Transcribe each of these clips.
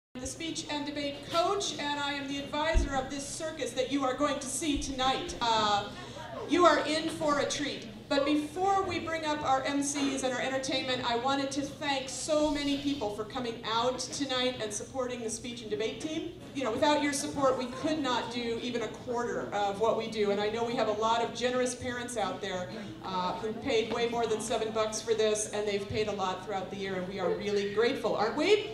I'm the speech and debate coach, and I am the advisor of this circus that you are going to see tonight. You are in for a treat. But before we bring up our MCs and our entertainment, I wanted to thank so many people for coming out tonight and supporting the speech and debate team. You know, without your support, we could not do even a quarter of what we do. And I know we have a lot of generous parents out there who paid way more than $7 for this, and they've paid a lot throughout the year, and we are really grateful, aren't we?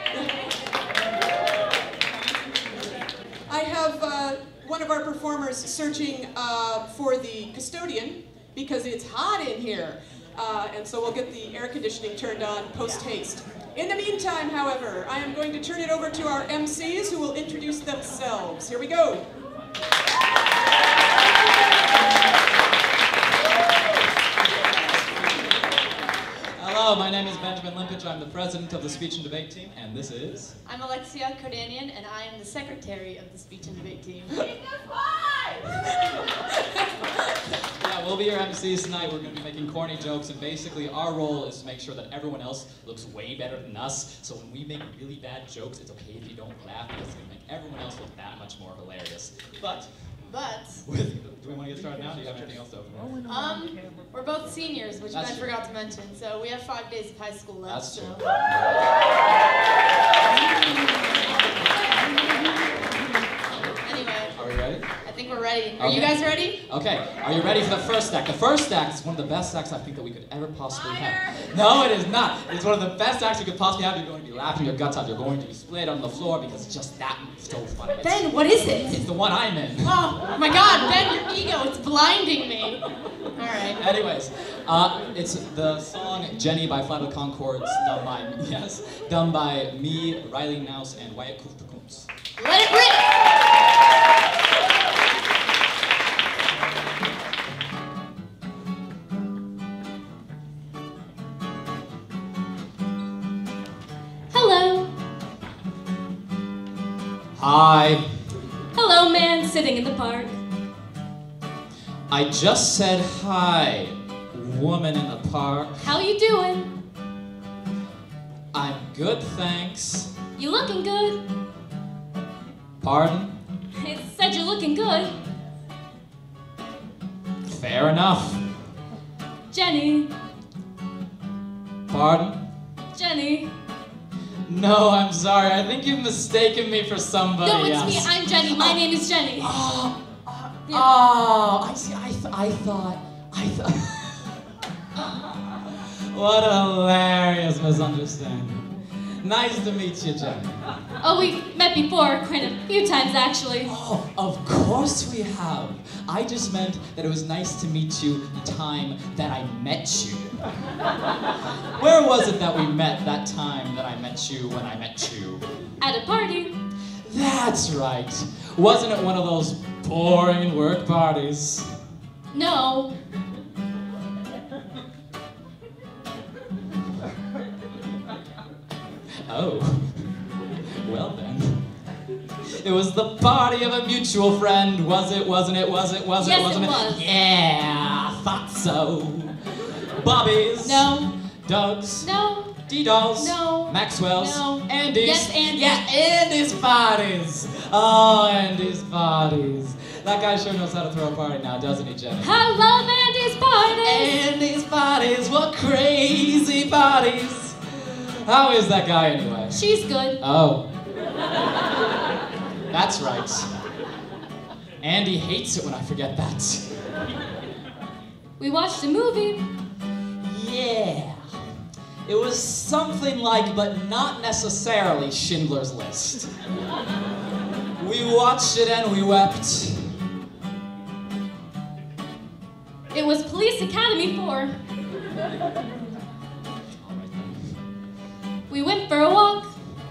I have one of our performers searching for the custodian because it's hot in here. And so we'll get the air conditioning turned on post-haste. In the meantime, however, I am going to turn it over to our MCs who will introduce themselves. Here we go. Hello, my name is Benjamin Limpich. I'm the president of the speech and debate team, and this is... I'm Alexia Kodanian, and I am the secretary of the speech and debate team. Yeah, we'll be your MCs tonight. We're going to be making corny jokes, and basically our role is to make sure that everyone else looks way better than us. So when we make really bad jokes, it's okay if you don't laugh, because it's going to make everyone else look that much more hilarious. But... do we want to get started now? Do you have anything else to open? We're both seniors, which I forgot to mention, so we have 5 days of high school left. That's true. Anyway. Are we ready? I think we're ready. Are Okay. you guys ready? Okay, are you ready for the first act? The first act is one of the best acts I think that we could ever possibly have. No, it is not. It's one of the best acts you could possibly have. You're going to be laughing your guts out. You're going to be splayed on the floor because it's just that so funny. Ben, what is it? It's the one I'm in. Oh my God, Ben, your ego, it's blinding me. All right. Anyways, it's the song Jenny by Flight of the Conchords, done by me, Riley Nouse, and Wyatt Kufter-Kuntz. Let it rip! Hello. Hi. Hello, man sitting in the park. I just said hi, woman in the park. How you doing? I'm good, thanks. You looking good? Pardon? It said you're looking good. Fair enough. Jenny. Pardon? Jenny. No, I'm sorry. I think you've mistaken me for somebody No, it's else. me. I'm Jenny. My name is Jenny. I see. I thought. What a hilarious misunderstanding. Nice to meet you, Jenny. Oh, we've met before quite a few times, actually. Oh, of course we have. I just meant that it was nice to meet you the time that I met you. Where was it that we met that time that I met you when I met you? At a party. That's right. Wasn't it one of those boring work parties? No. Oh. Well then. It was the party of a mutual friend. Was it, wasn't it, was it, was it, Yes, wasn't it was. Yeah, thought so. Bobby's. No. Doug's. No. D-Dolls. No. Maxwell's. No. Andy's. Yes, Andy. Yeah, Andy's parties. Oh, Andy's parties. That guy sure knows how to throw a party now, doesn't he, Jenny? I love Andy's parties. Andy's parties, what crazy parties. How is that guy anyway? She's good. Oh. That's right. Andy hates it when I forget that. We watched a movie. Yeah. It was something like, but not necessarily, Schindler's List. We watched it and we wept. It was Police Academy 4. We went for a walk.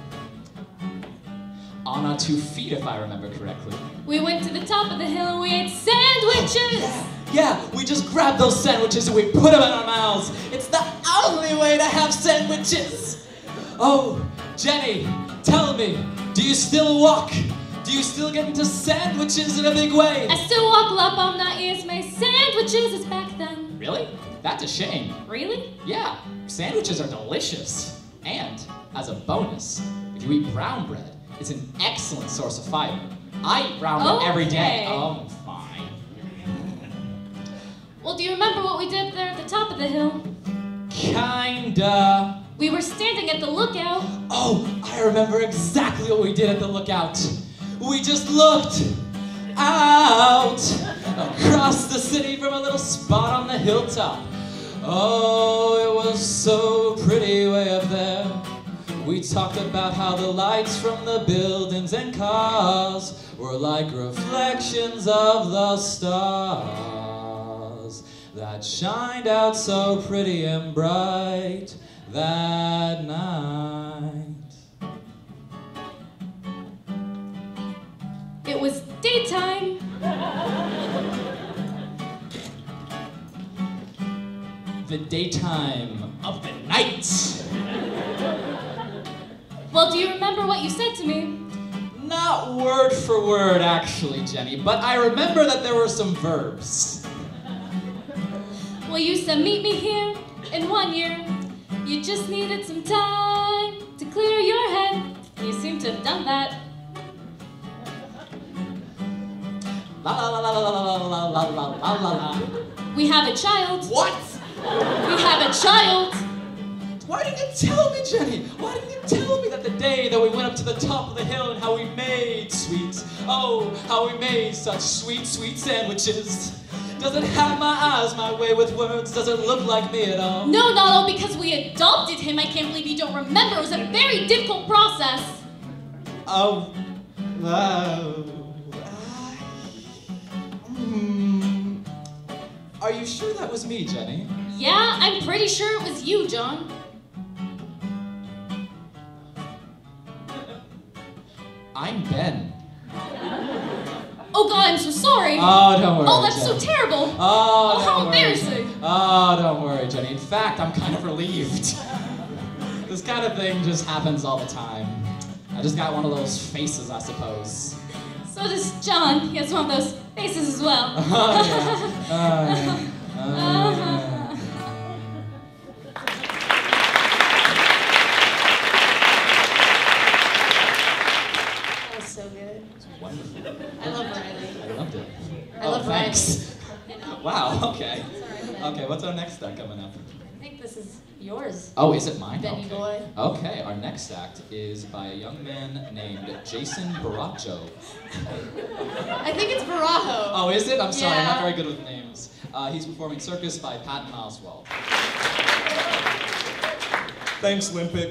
On our 2 feet, if I remember correctly. We went to the top of the hill and we ate sandwiches. Yeah, we just grabbed those sandwiches and we put them in our mouths. It's the only way to have sandwiches. Oh, Jenny, tell me, do you still walk? Do you still get into sandwiches in a big way? I still walk La Pomna ears my sandwiches as back then. Really? That's a shame. Really? Yeah, sandwiches are delicious. And, as a bonus, If you eat brown bread, it's an excellent source of fiber. I eat brown bread every day. Okay. Oh, fine. Well, do you remember what we did there at the top of the hill? Kinda. We were standing at the lookout. Oh, I remember exactly what we did at the lookout. We just looked out across the city from a little spot on the hilltop. Oh, it was so pretty way up there. We talked about how the lights from the buildings and cars were like reflections of the stars that shined out so pretty and bright that night. It was daytime. The daytime of the night. Well, do you remember what you said to me? Not word for word, actually, Jenny, but I remember that there were some verbs. Well, you said meet me here in 1 year. You just needed some time to clear your head. You seem to have done that. La la la la la la la la la la la la. We have a child. What? We have a child. Why didn't you tell me, Jenny? Why didn't you tell me that the day that we went up to the top of the hill and how we made how we made such sweet, sweet sandwiches? Does it have my eyes my way with words? Does it look like me at all? No, Nalo, because we adopted him. I can't believe you don't remember. It was a very difficult process. Oh, wow. Are you sure that was me, Jenny? Yeah, I'm pretty sure it was you, John. I'm Ben. Oh God, I'm so sorry. Oh, don't worry. Oh, that's Jenny. so terrible. Oh, how don't worry. embarrassing. Oh, don't worry, Jenny. In fact, I'm kind of relieved. This kind of thing just happens all the time. I just got one of those faces, I suppose. So does John. He has one of those faces as well. Oh, yeah. Oh, yeah. Oh, yeah. That was so good. Wonderful. I love Riley. I loved it. I love thanks. Riley. Wow, okay. Sorry. Okay, what's our next act coming up? I think this is yours. Oh, is it mine? Benny Okay. boy. Okay, our next act is by a young man named Jason Baracho. I think it's Barajo. Oh, is it? I'm sorry, I'm not Yeah. very good with names. He's performing Circus by Patton Oswalt. Thanks, Limpic.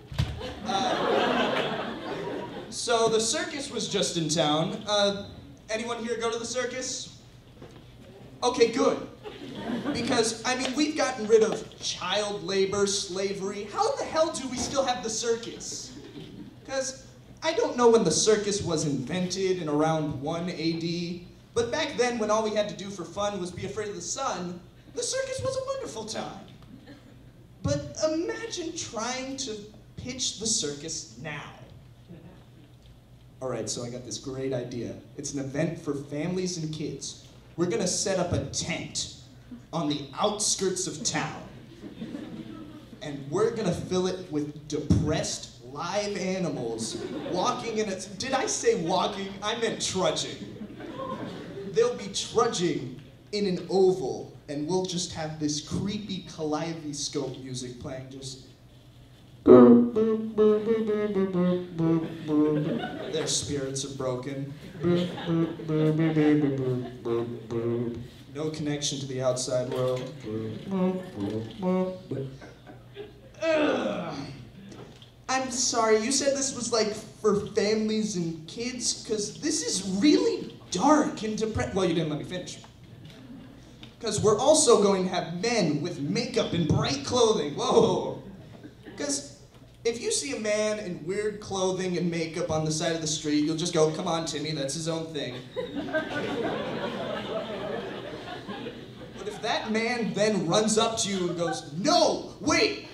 So the circus was just in town. Anyone here go to the circus? Okay, good. Because, I mean, we've gotten rid of child labor, slavery. How the hell do we still have the circus? Because I don't know when the circus was invented in around 1 AD, but back then when all we had to do for fun was be afraid of the sun, the circus was a wonderful time. But imagine trying to pitch the circus now. All right, so I got this great idea. It's an event for families and kids. We're gonna set up a tent on the outskirts of town. And we're gonna fill it with depressed live animals walking in a, did I say walking? I meant trudging. They'll be trudging in an oval, and we'll just have this creepy kaleidoscope music playing, just their spirits are broken. No connection to the outside world. I'm sorry, you said this was like for families and kids? Because this is really dark and depressing. Well, you didn't let me finish. Because we're also going to have men with makeup and bright clothing. Whoa. Because if you see a man in weird clothing and makeup on the side of the street, you'll just go, come on, Timmy, that's his own thing. But if that man then runs up to you and goes, no, wait.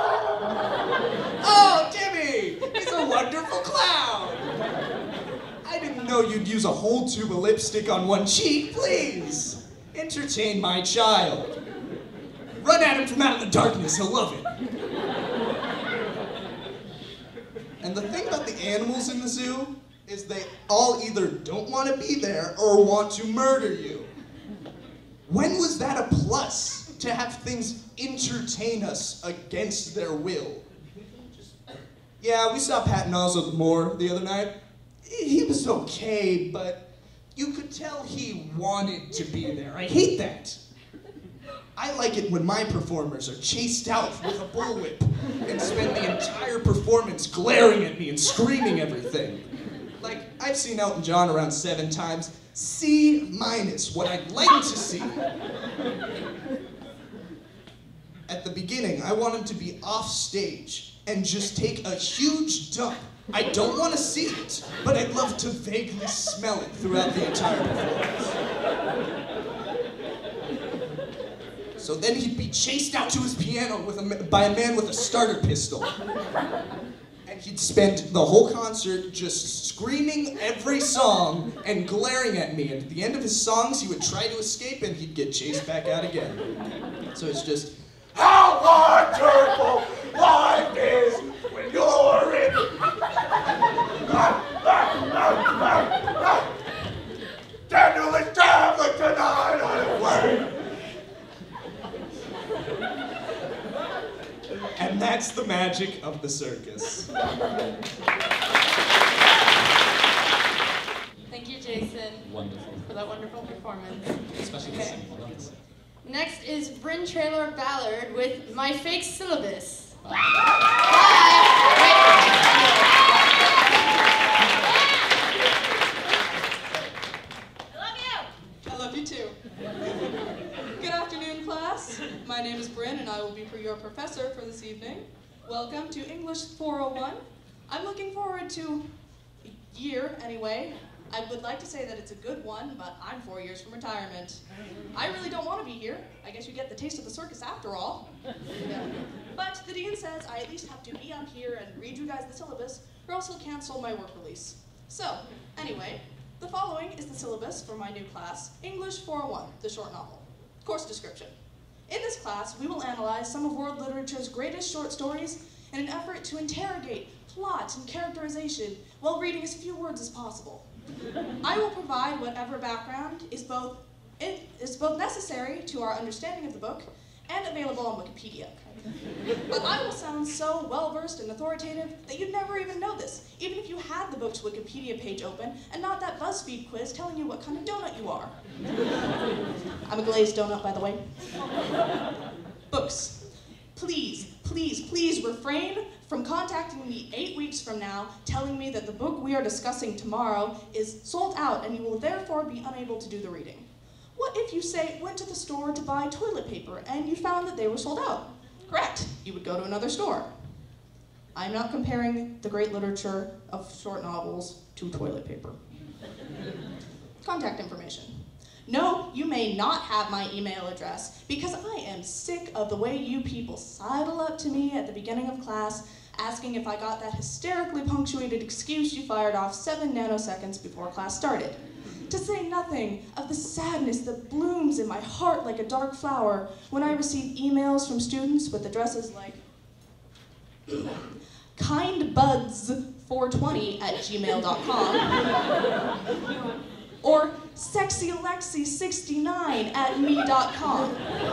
Oh, Timmy, he's a wonderful clown. I didn't know you'd use a whole tube of lipstick on one cheek. Please, entertain my child. Run at him from out of the darkness, he'll love it. And the thing about the animals in the zoo is they all either don't want to be there or want to murder you. When was that a plus, to have things entertain us against their will? Yeah, we saw Patton Oswalt more the other night. He was okay, but you could tell he wanted to be there. I hate that. I like it when my performers are chased out with a bullwhip and spend the entire performance glaring at me and screaming everything. Like, I've seen Elton John around 7 times. C-, what I'd like to see. At the beginning, I want him to be off stage and just take a huge dump. I don't want to see it, but I'd love to vaguely smell it throughout the entire performance. So then he'd be chased out to his piano by a man with a starter pistol. And he'd spend the whole concert just screaming every song and glaring at me. And at the end of his songs, he would try to escape and he'd get chased back out again. So it's just, how wonderful life is when you're in. Daniel is traveling tonight on his way. And that's the magic of the circus. Thank you, Jason. Wonderful. For that wonderful performance. Especially the singing. I love this. Next is Bryn Traylor Ballard with My Fake Syllabus. Bye. I love you too. Good afternoon, class. My name is Bryn, and I will be your professor for this evening. Welcome to English 401. I'm looking forward to a year, anyway. I would like to say that it's a good one, but I'm 4 years from retirement. I really don't want to be here. I guess you get the taste of the circus after all. Yeah. But the dean says I at least have to be on here and read you guys the syllabus, or else he'll cancel my work release. So, anyway, the following is the syllabus for my new class, English 401, the short novel. Course description. In this class, we will analyze some of world literature's greatest short stories in an effort to interrogate plot and characterization while reading as few words as possible. I will provide whatever background is both necessary to our understanding of the book and available on Wikipedia. But I will sound so well-versed and authoritative that you'd never even know this, even if you had the book's Wikipedia page open and not that BuzzFeed quiz telling you what kind of donut you are. I'm a glazed donut, by the way. Books. Please, please, please refrain from contacting me 8 weeks from now telling me that the book we are discussing tomorrow is sold out and you will therefore be unable to do the reading. What if you, say, went to the store to buy toilet paper and you found that they were sold out? Correct. You would go to another store. I'm not comparing the great literature of short novels to toilet paper. Contact information. No, you may not have my email address because I am sick of the way you people sidle up to me at the beginning of class asking if I got that hysterically punctuated excuse you fired off 7 nanoseconds before class started. To say nothing of the sadness that blooms in my heart like a dark flower when I receive emails from students with addresses like kindbuds420@gmail.com or sexyalexi69@me.com.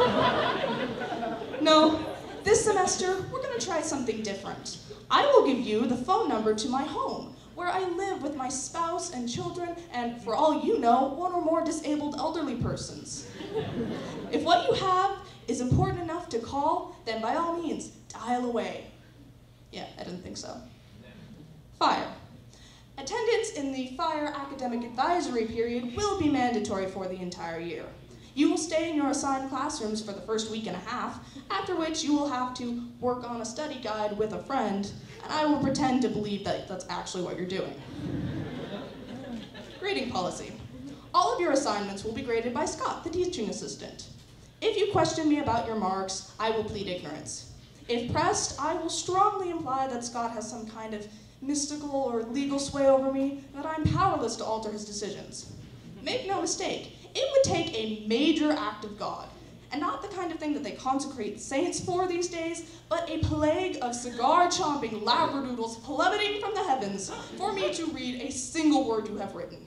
No, this semester we're going to try something different. I will give you the phone number to my home, where I live with my spouse and children, and for all you know, 1 or more disabled elderly persons. If what you have is important enough to call, then by all means, dial away. Yeah, I didn't think so. Fire. Attendance in the Fire Academic Advisory period will be mandatory for the entire year. You will stay in your assigned classrooms for the first week and a half, after which you will have to work on a study guide with a friend, and I will pretend to believe that that's actually what you're doing. Grading policy. All of your assignments will be graded by Scott, the teaching assistant. If you question me about your marks, I will plead ignorance. If pressed, I will strongly imply that Scott has some kind of mystical or legal sway over me, that I'm powerless to alter his decisions. Make no mistake, it would take a major act of God, and not the kind of thing that they consecrate saints for these days, but a plague of cigar-chomping labradoodles plummeting from the heavens for me to read a single word you have written.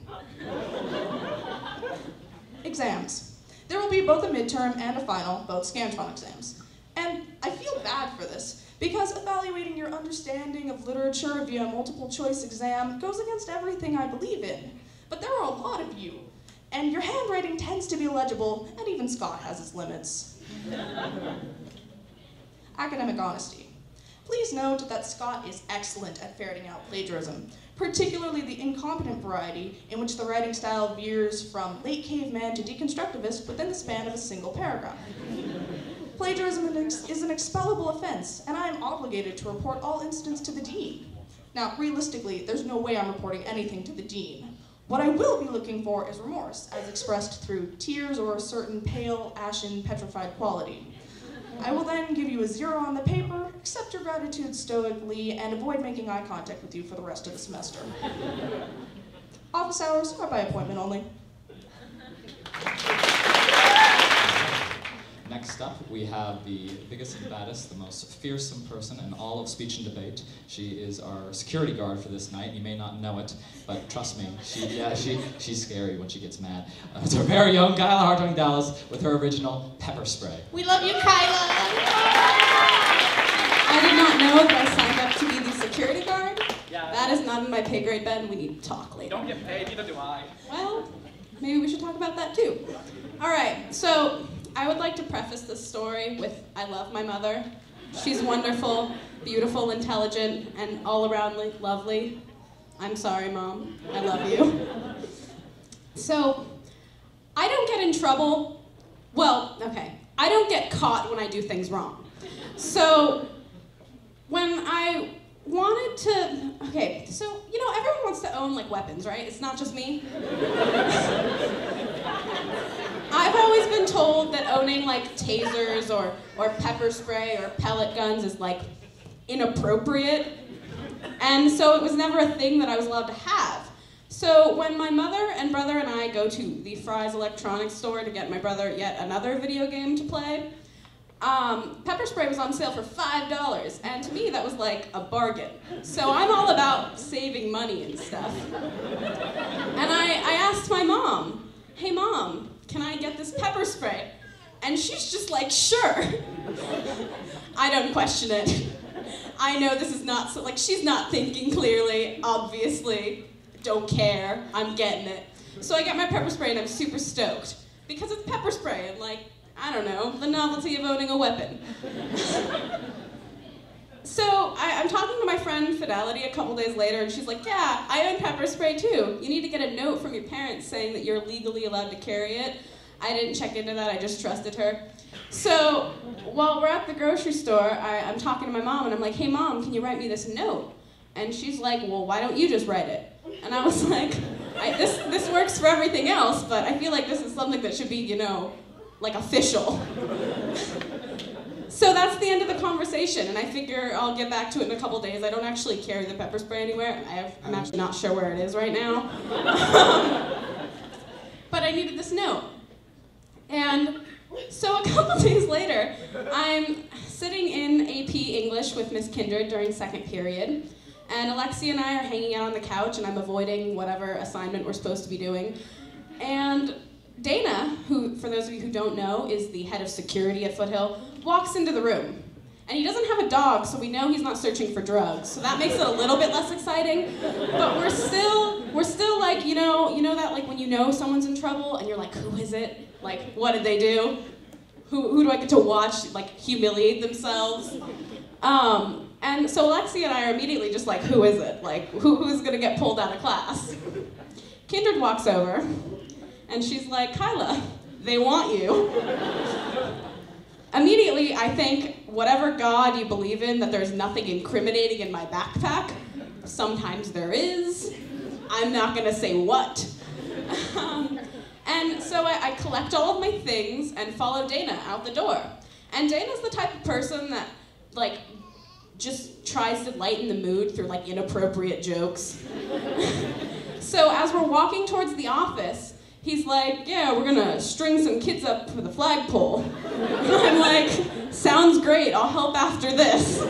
Exams. There will be both a midterm and a final, both Scantron exams. And I feel bad for this, because evaluating your understanding of literature via a multiple choice exam goes against everything I believe in. But there are a lot of you, and your handwriting tends to be illegible, and even Scott has its limits. Academic honesty. Please note that Scott is excellent at ferreting out plagiarism, particularly the incompetent variety in which the writing style veers from late caveman to deconstructivist within the span of a single paragraph. Plagiarism is an expellable offense, and I am obligated to report all incidents to the dean. Now, realistically, there's no way I'm reporting anything to the dean. What I will be looking for is remorse, as expressed through tears or a certain pale, ashen, petrified quality. I will then give you a 0 on the paper, accept your gratitude stoically, and avoid making eye contact with you for the rest of the semester. Office hours are by appointment only. Next up, we have the biggest and baddest, the most fearsome person in all of speech and debate. She is our security guard for this night. You may not know it, but trust me, she's scary when she gets mad. It's our very own Kyla Hartwing Dallas with her original pepper spray. We love you, Kyla. I did not know that I signed up to be the security guard. Yeah. That is not in my pay grade, Ben. We need to talk later. Don't get paid, neither do I. Well, maybe we should talk about that too. All right, so I would like to preface this story with I love my mother. She's wonderful, beautiful, intelligent, and all around lovely. I'm sorry, Mom. I love you. So, I don't get in trouble. Well, okay. I don't get caught when I do things wrong. So, when I wanted to, okay, so, you know, everyone wants to own, like, weapons, right? It's not just me. I've always been told that owning, like, tasers or pepper spray or pellet guns is, like, inappropriate. And so it was never a thing that I was allowed to have. So when my mother and brother and I go to the Fry's Electronics store to get my brother yet another video game to play, pepper spray was on sale for $5, and to me that was like a bargain. So I'm all about saving money and stuff. And I asked my mom, hey Mom, can I get this pepper spray? And she's just like, sure. I don't question it. I know this is not, so, like, she's not thinking clearly, obviously. Don't care, I'm getting it. So I get my pepper spray and I'm super stoked. Because it's pepper spray and, like, I don't know, the novelty of owning a weapon. So I'm talking to my friend Fidelity a couple days later, and she's like, yeah, I own pepper spray too. You need to get a note from your parents saying that you're legally allowed to carry it. I didn't check into that, I just trusted her. So while we're at the grocery store, I'm talking to my mom, and I'm like, hey Mom, can you write me this note? And she's like, well, why don't you just write it? And I was like, this works for everything else, but I feel like this is something that should be, you know, like official. So that's the end of the conversation, and I figure I'll get back to it in a couple days. I don't actually carry the pepper spray anywhere. I'm actually not sure where it is right now. But I needed this note. And so a couple days later, I'm sitting in AP English with Miss Kindred during second period, and Alexia and I are hanging out on the couch, and I'm avoiding whatever assignment we're supposed to be doing. And Dana, who, for those of you who don't know, is the head of security at Foothill, walks into the room. And he doesn't have a dog, so we know he's not searching for drugs. So that makes it a little bit less exciting. But we're still like, you know that like when you know someone's in trouble and you're like, who is it? Like, what did they do? Who do I get to watch, like, humiliate themselves? And so Alexia and I are immediately just like, who is it? Like, who's gonna get pulled out of class? Kindred walks over, and she's like, Kyla, they want you. Immediately, I think, whatever God you believe in, that there's nothing incriminating in my backpack. Sometimes there is. I'm not gonna say what. And so I collect all of my things and follow Dana out the door. And Dana's the type of person that, like, just tries to lighten the mood through, like, inappropriate jokes. So as we're walking towards the office, he's like, yeah, we're gonna string some kids up for the flagpole. And I'm like, sounds great, I'll help after this.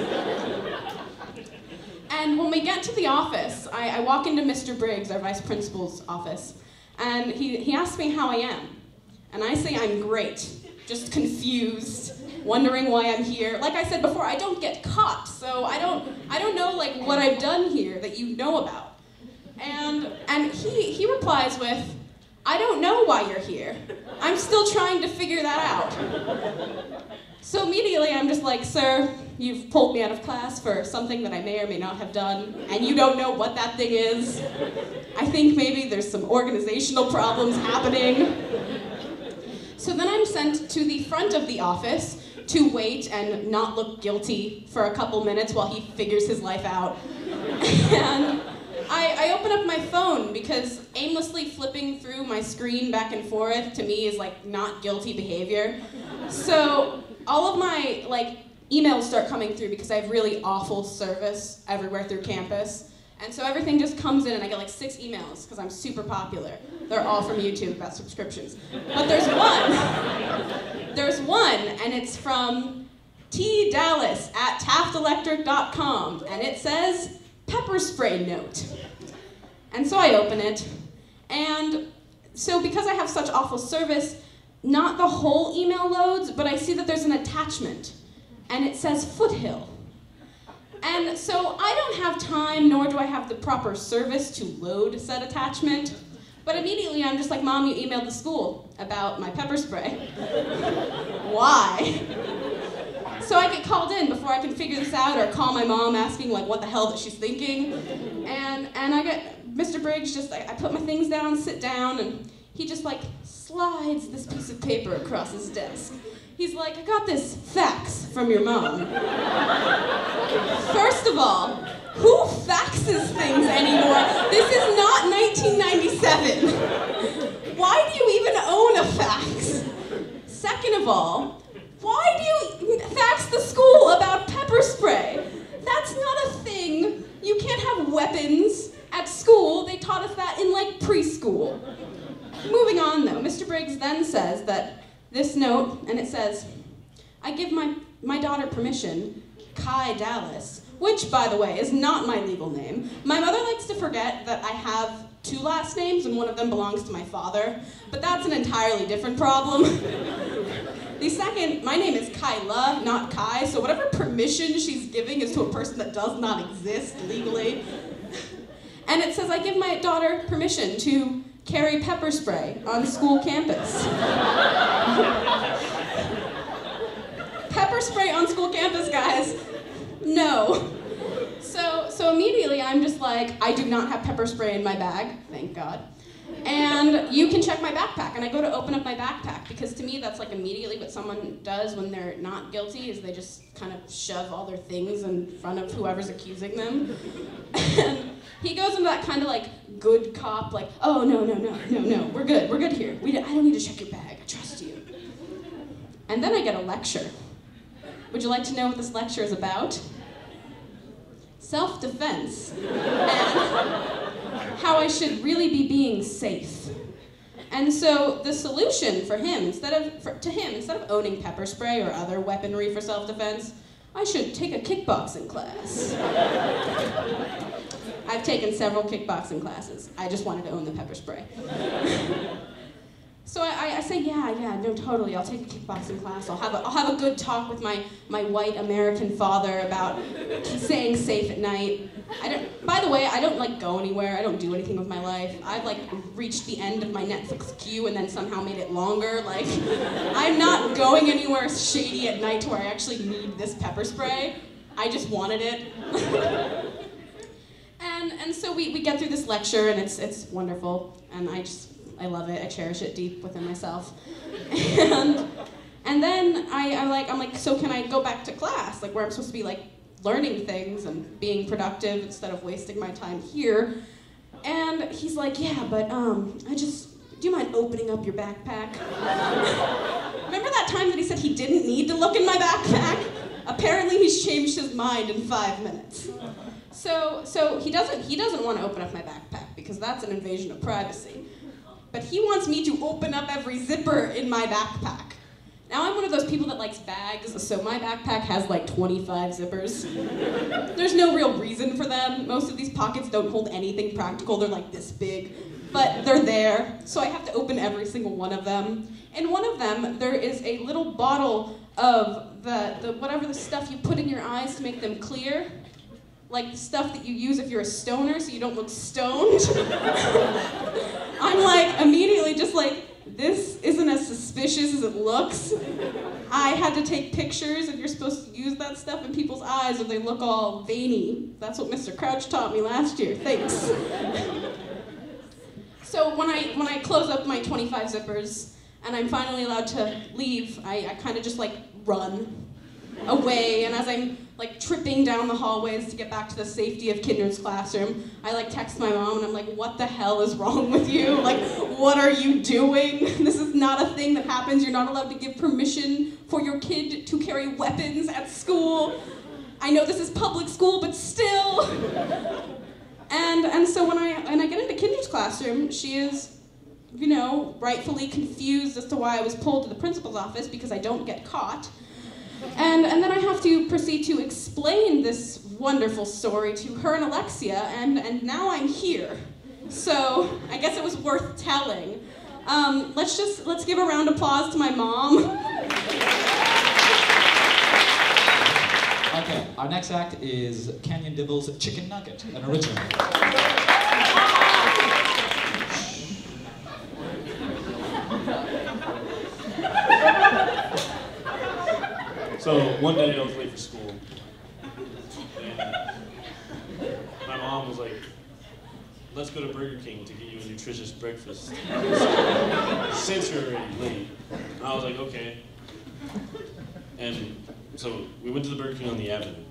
And when we get to the office, I walk into Mr. Briggs, our vice principal's office, and he asks me how I am. And I say I'm great, just confused, wondering why I'm here. Like I said before, I don't get caught, so I don't know like what I've done here that you know about. And he replies with, I don't know why you're here. I'm still trying to figure that out. So immediately I'm just like, sir, you've pulled me out of class for something that I may or may not have done, and you don't know what that thing is. I think maybe there's some organizational problems happening. So then I'm sent to the front of the office to wait and not look guilty for a couple minutes while he figures his life out. And I open up my phone because aimlessly flipping through my screen back and forth to me is like not guilty behavior. So all of my like emails start coming through because I have really awful service everywhere through campus. And so everything just comes in and I get like 6 emails because I'm super popular. They're all from YouTube about subscriptions. But there's one, and it's from T. Dallas at taftelectric.com, and it says, pepper spray note. And so I open it, and so because I have such awful service, not the whole email loads, but I see that there's an attachment, and it says Foothill. And so I don't have time, nor do I have the proper service to load said attachment, but immediately I'm just like, Mom, you emailed the school about my pepper spray. Why? So I get called in before I can figure this out or call my mom asking like what the hell that she's thinking. And I get Mr. Briggs just, I put my things down, sit down, and he just like slides this piece of paper across his desk. He's like, I got this fax from your mom. First of all, who faxes things anymore? This is not 1997. Why do you even own a fax? Second of all, why do you fax the school about pepper spray? That's not a thing. You can't have weapons at school. They taught us that in like preschool. Moving on though, Mr. Briggs then says that this note, and it says, I give my daughter permission, Kai Dallas, which, by the way, is not my legal name. My mother likes to forget that I have 2 last names, and one of them belongs to my father, but that's an entirely different problem. The second, my name is Kyla, not Kai, so whatever permission she's giving is to a person that does not exist legally. And it says, I give my daughter permission to carry pepper spray on school campus. Pepper spray on school campus, guys. No. So immediately I'm just like, I do not have pepper spray in my bag, thank God. And you can check my backpack, and I go to open up my backpack because to me that's like immediately what someone does when they're not guilty is they just kind of shove all their things in front of whoever's accusing them. And he goes into that kind of like good cop, like, oh no, we're good here. I don't need to check your bag, I trust you. And then I get a lecture. Would you like to know what this lecture is about? Self-defense, and how I should really be being safe. And so the solution for him, instead of owning pepper spray or other weaponry for self-defense, I should take a kickboxing class. I've taken several kickboxing classes. I just wanted to own the pepper spray. So I say, yeah, no, totally. I'll take a kickboxing class. I'll have a good talk with my white American father about staying safe at night. By the way, I don't like go anywhere. I don't do anything with my life. I've like reached the end of my Netflix queue and then somehow made it longer. Like, I'm not going anywhere shady at night to where I actually need this pepper spray. I just wanted it. And so we get through this lecture and it's wonderful, and I love it. I cherish it deep within myself. And then I'm like, so can I go back to class, like where I'm supposed to be like learning things and being productive instead of wasting my time here? And he's like, yeah, but do you mind opening up your backpack? Remember that time that he said he didn't need to look in my backpack? Apparently he's changed his mind in 5 minutes. So he doesn't want to open up my backpack because that's an invasion of privacy. but he wants me to open up every zipper in my backpack. Now I'm one of those people that likes bags, so my backpack has like 25 zippers. There's no real reason for them. Most of these pockets don't hold anything practical. They're like this big, but they're there. So I have to open every single one of them. In one of them, there is a little bottle of the whatever the stuff you put in your eyes to make them clear. Like the stuff that you use if you're a stoner so you don't look stoned. I'm like, immediately just like, this isn't as suspicious as it looks. I had to take pictures, and you're supposed to use that stuff in people's eyes or they look all veiny. That's what Mr. Crouch taught me last year, thanks. So when I close up my 25 zippers and I'm finally allowed to leave, I kind of just like run away, and as I'm like tripping down the hallways to get back to the safety of Kindred's classroom, I like text my mom and I'm like, what the hell is wrong with you? Like, what are you doing? This is not a thing that happens. You're not allowed to give permission for your kid to carry weapons at school. I know this is public school, but still. And so when I get into Kindred's classroom, she is, you know, rightfully confused as to why I was pulled to the principal's office because I don't get caught. And then I have to proceed to explain this wonderful story to her and Alexia, and now I'm here. So I guess it was worth telling. Let's give a round of applause to my mom. Okay, our next act is Canyon Dibble's Chicken Nugget, an original. So one day I was late for school, and my mom was like, let's go to Burger King to get you a nutritious breakfast, since you're already late. And I was like, okay. And so we went to the Burger King on the Avenue.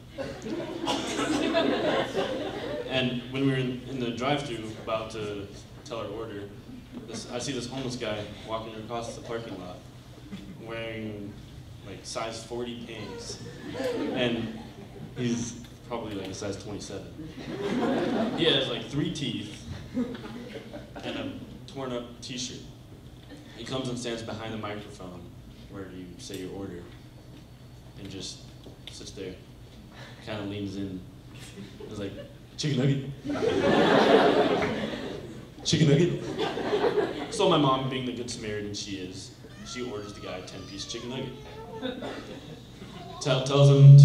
And when we were in the drive-thru about to tell our order, I see this homeless guy walking across the parking lot wearing like size 40 pants, and he's probably like a size 27. He has like 3 teeth and a torn up t-shirt. He comes and stands behind the microphone where you say your order and just sits there, kind of leans in. He's like, chicken nugget? Chicken nugget? So my mom, being the good Samaritan she is, she orders the guy a 10-piece chicken nugget. Tells him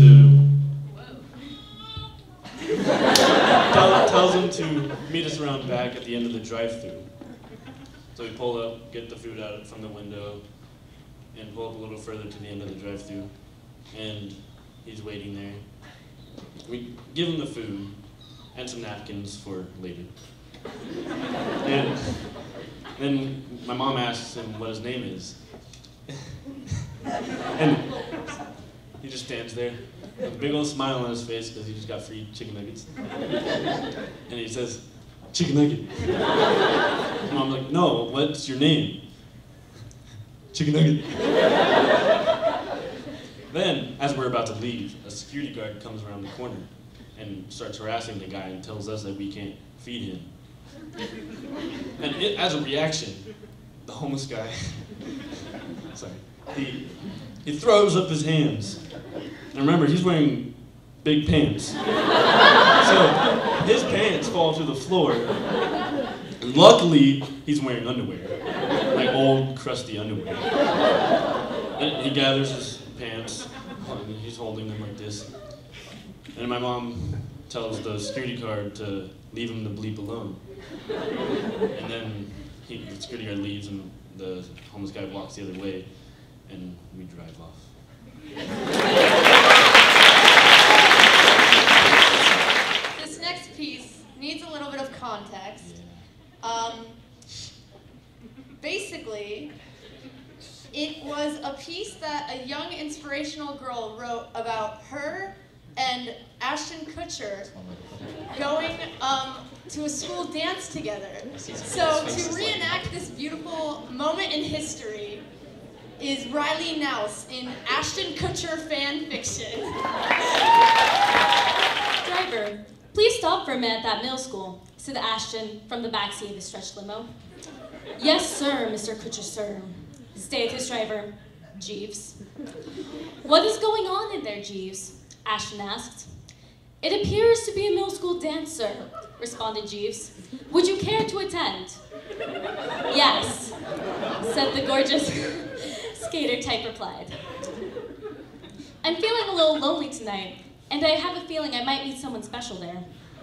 to meet us around back at the end of the drive-thru. So we pull up, get the food out from the window, and pull up a little further to the end of the drive-thru, and he's waiting there. We give him the food and some napkins for later. And then my mom asks him what his name is. And he just stands there with a big old smile on his face because he just got free chicken nuggets. And he says, chicken nugget. And Mom's like, no, what's your name? Chicken nugget. Then, as we're about to leave, a security guard comes around the corner and starts harassing the guy and tells us that we can't feed him. And as a reaction, the homeless guy, sorry, he throws up his hands. And remember, he's wearing big pants. So his pants fall to the floor. And luckily, he's wearing underwear, like old, crusty underwear. And he gathers his pants, and he's holding them like this. And my mom tells the security guard to leave him the bleep alone. And then the security guard leaves, and the homeless guy walks the other way, and we drive off. This next piece needs a little bit of context. Basically, it was a piece that a young inspirational girl wrote about her and Ashton Kutcher going to a school dance together. So to reenact this beautiful moment in history is Riley Nouse in Ashton Kutcher fan fiction. Driver, please stop for a minute at that middle school, said Ashton from the backseat of the stretch limo. Yes, sir, Mr. Kutcher, sir. Stayed his driver, Jeeves. What is going on in there, Jeeves? Ashton asked. It appears to be a middle school dance, sir, responded Jeeves. Would you care to attend? Yes, said the gorgeous skater-type replied. I'm feeling a little lonely tonight, and I have a feeling I might meet someone special there.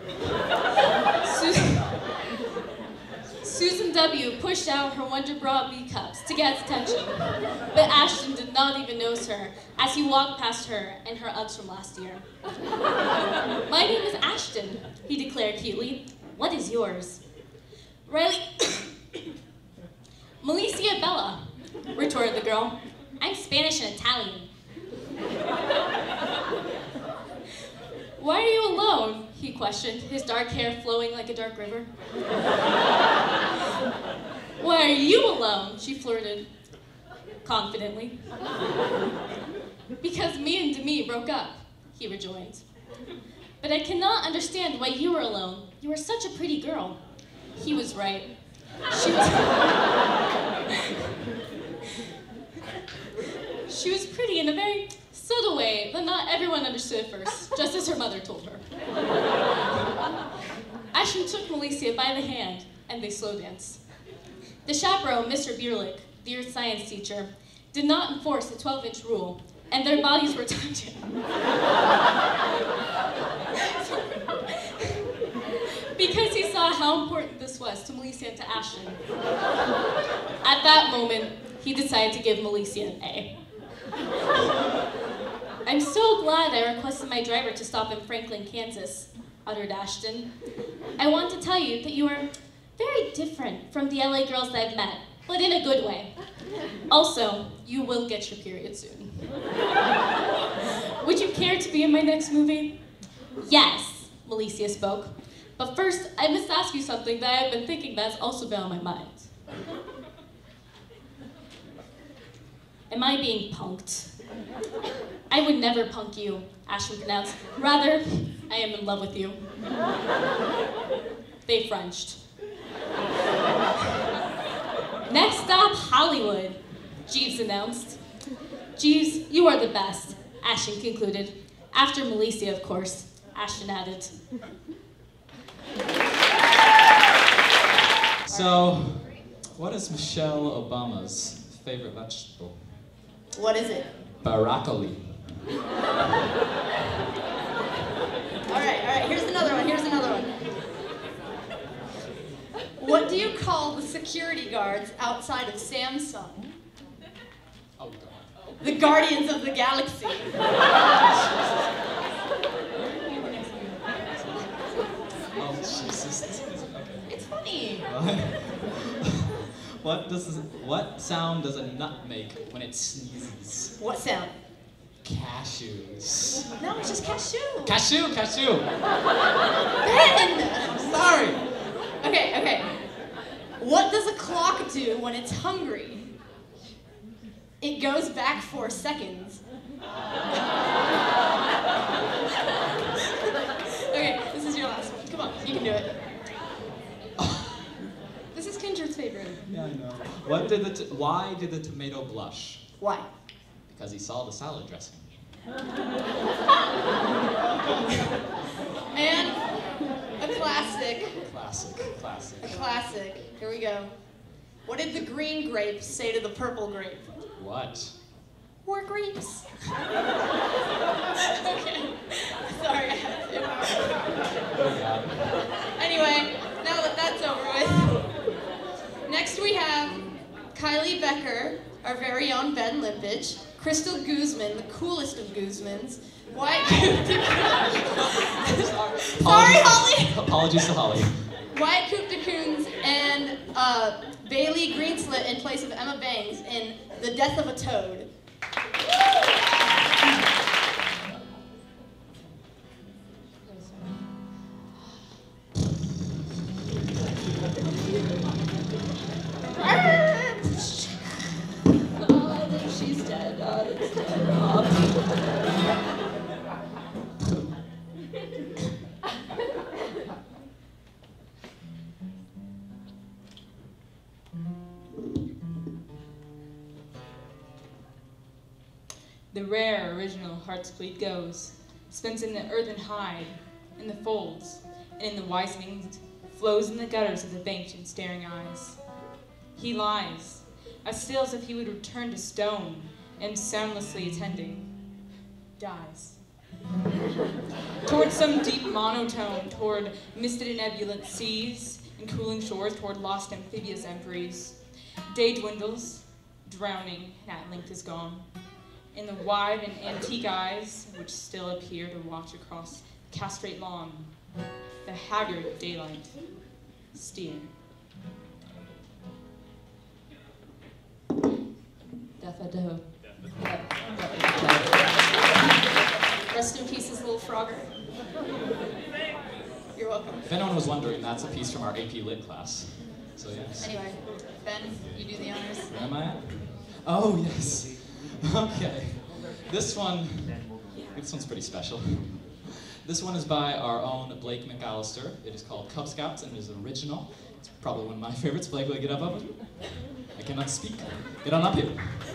Susan W. pushed out her Wonder Bra B cups to get his attention, but Ashton did not even notice her as he walked past her and her Uggs from last year. My name is Ashton, he declared cutely. What is yours? Riley... Malicia Bella, retorted the girl. I'm Spanish and Italian. Why are you alone? He questioned, his dark hair flowing like a dark river. Why are you alone? She flirted confidently. Because me and Demi broke up, he rejoined. But I cannot understand why you were alone. You are such a pretty girl. He was right. She was pretty in a very subtle way that not everyone understood at first, just as her mother told her. Ashton took Malicia by the hand, and they slow danced. The chaperone, Mr. Bierlich, the earth science teacher, did not enforce the 12-inch rule, and their bodies were touching. Because he saw how important this was to Malicia and to Ashton. At that moment, he decided to give Malicia an A. I'm so glad I requested my driver to stop in Franklin, Kansas, uttered Ashton. I want to tell you that you are very different from the LA girls that I've met, but in a good way. Also, you will get your period soon. Would you care to be in my next movie? Yes, Malicia spoke. But first, I must ask you something that I've been thinking that's also been on my mind. Am I being punked? I would never punk you, Ashton pronounced. Rather, I am in love with you. They Frenched. Next stop, Hollywood, Jeeves announced. Jeeves, you are the best, Ashton concluded. After Malicia, of course, Ashton added. So, what is Michelle Obama's favorite vegetable? What is it? Broccoli. All right, here's another one. What do you call the security guards outside of Samsung? Oh, God. The Guardians of the Galaxy. Oh, Jesus. Okay. It's funny. What sound does a nut make when it sneezes? What sound? Cashews. No, it's just cashew. Cashew. Ben! I'm sorry. Okay. What does a clock do when it's hungry? It goes back 4 seconds. Okay, this is your last one. Come on, you can do it. This is Kindred's favorite. Yeah, I know. Why did the tomato blush? Why? Because he saw the salad dressing. And a classic. Classic. A classic. Here we go. What did the green grape say to the purple grape? What? More grapes. Okay. Sorry, I had to. Oh, God. Anyway, now that that's over with, next we have Kylie Becker, our very own Ben Limpich, Crystal Guzman, the coolest of Guzmans, Wyatt Sorry, Holly! Apologies to Holly. Wyatt Kupta-Koons and Bailey Greenslit in place of Emma Bangs in The Death of a Toad. She's dead. It's dead. The rare original Heart's Bleed goes, spent in the earthen hide, in the folds, and in the wisening flows in the gutters of the banked and staring eyes. He lies, as still as if he would return to stone, and soundlessly attending, dies. Toward some deep monotone, toward misted and ebullient seas, and cooling shores, toward lost amphibious emperies. Day dwindles, drowning, and at length is gone. In the wide and antique eyes, which still appear to watch across the castrate lawn, the haggard daylight steer. Daffodil. Rest in peace, little frogger. You're welcome. If anyone was wondering, that's a piece from our AP Lit class. So yes. Anyway, Ben, you do the honors. Where am I at? Oh, yes. Okay. This one's pretty special. This one is by our own Blake McAllister. It is called Cub Scouts and it is original. It's probably one of my favorites. Blake, will you get up of it? I cannot speak. Get on up here.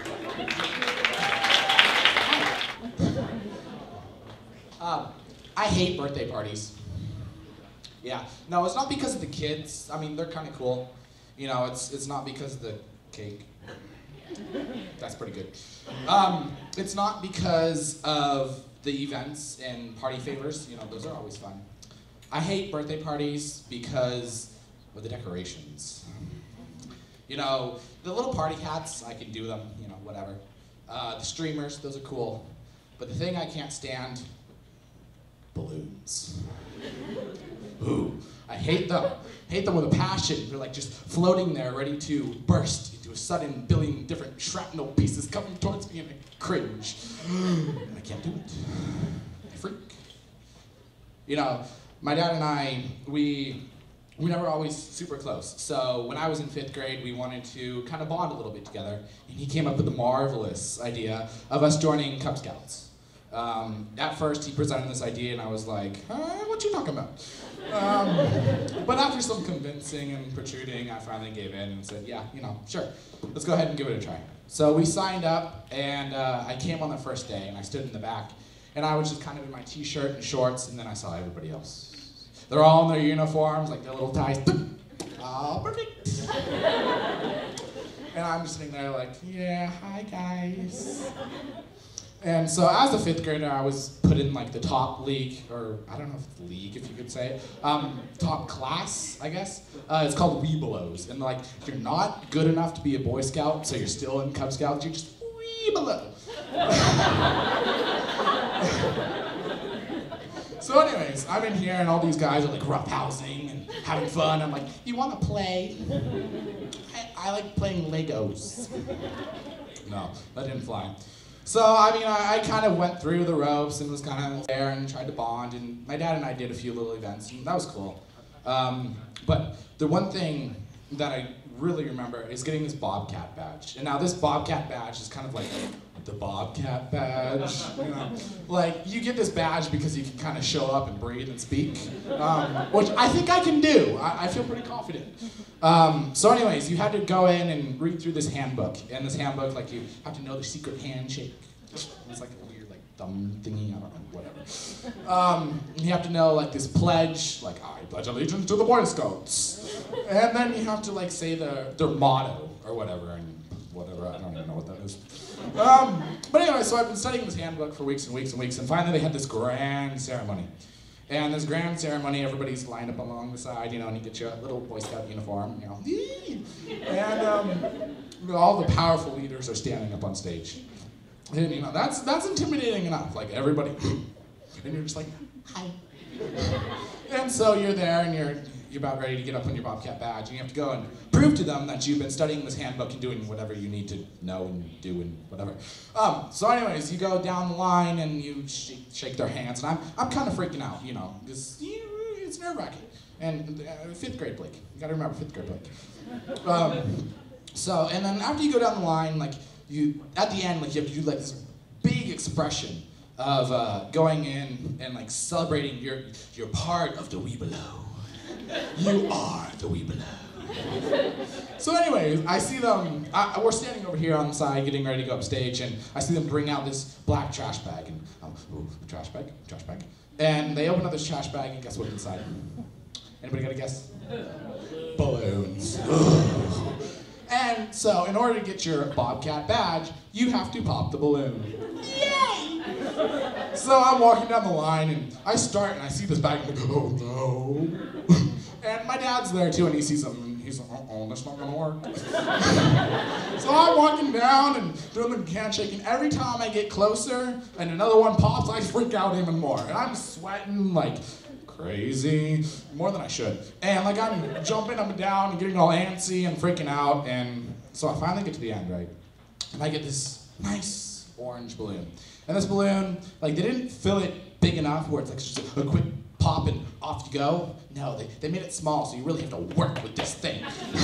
I hate birthday parties. Yeah, no, it's not because of the kids. I mean, they're kind of cool. You know, it's not because of the cake. That's pretty good. It's not because of the events and party favors. You know, those are always fun. I hate birthday parties because of the decorations. You know, the little party hats, I can do them, you know, whatever. The streamers, those are cool. But the thing I can't stand, balloons. Ooh, I hate them. Hate them with a passion. They're like just floating there, ready to burst into a sudden billion different shrapnel pieces coming towards me, and I cringe. I can't do it. I freak. You know, my dad and I, we never always super close. So when I was in 5th grade, we wanted to kind of bond a little bit together, and he came up with the marvelous idea of us joining Cub Scouts. At first, he presented this idea, and I was like, what you talking about? But after some convincing and protruding, I finally gave in and said, yeah, you know, sure, let's go ahead and give it a try. So we signed up, and I came on the first day, and I stood in the back, and I was just kind of in my t-shirt and shorts, and then I saw everybody else. They're all in their uniforms, like their little ties. Oh, perfect. And I'm just sitting there like, yeah, hi guys. And so as a 5th grader, I was put in like the top league, or I don't know if it's league, if you could say it, top class, I guess. It's called Weebelows. And like, if you're not good enough to be a Boy Scout, so you're still in Cub Scouts, you're just Weebelow. So anyways, I'm in here and all these guys are like roughhousing and having fun. I'm like, you wanna play? I like playing Legos. No, that didn't fly. So, I mean, I kind of went through the ropes and was kind of there and tried to bond, and my dad and I did a few little events, and that was cool. But the one thing that I really remember is getting this Bobcat badge. And now this Bobcat badge is kind of like the Bobcat badge, you know? Like, you get this badge because you can kind of show up and breathe and speak, which I think I can do. I feel pretty confident. So anyways, you had to go in and read through this handbook. And this handbook, like, you have to know the secret handshake. It's like a weird, like, thumb thingy, I don't know, whatever. You have to know, like, this pledge, like, I pledge allegiance to the Boy Scouts. And then you have to, like, say their motto, or whatever, and whatever, I don't even know what that is. But anyway, so I've been studying this handbook for weeks and weeks and weeks, and finally they had this grand ceremony. And this grand ceremony, everybody's lined up along the side, you know, and you get your little Boy Scout uniform, you know. And all the powerful leaders are standing up on stage. And, you know, that's intimidating enough, like everybody, and you're just like, hi. And so you're there, and you're about ready to get up on your Bobcat badge, and you have to go and prove to them that you've been studying this handbook and doing whatever you need to know and do and whatever. So anyways, you go down the line and you shake their hands, and I'm kind of freaking out, you know, because it's nerve-wracking. And 5th grade Blake, you gotta remember 5th grade Blake. So, and then after you go down the line, like, at the end, like, you have to do like this big expression of going in and like celebrating you're part of the Weebelow. You are the Weebelow. So anyways, I see them, we're standing over here on the side getting ready to go upstage, and I see them bring out this black trash bag, and trash bag. And they open up this trash bag, and guess what's inside? Anybody got a guess? Balloons. And so in order to get your Bobcat badge, you have to pop the balloon. Yay! So I'm walking down the line, and I start, and I see this bag, and I go, oh no. And my dad's there too, and he sees something. He's like, uh-oh, that's not gonna work. So I'm walking down and doing the handshake, and every time I get closer and another one pops, I freak out even more. And I'm sweating like crazy, more than I should. And like I'm jumping up and down and getting all antsy and freaking out. And so I finally get to the end, right? And I get this nice orange balloon. And this balloon, like they didn't fill it big enough where it's like just a quick pop and off you go. No, they made it small, so you really have to work with this thing.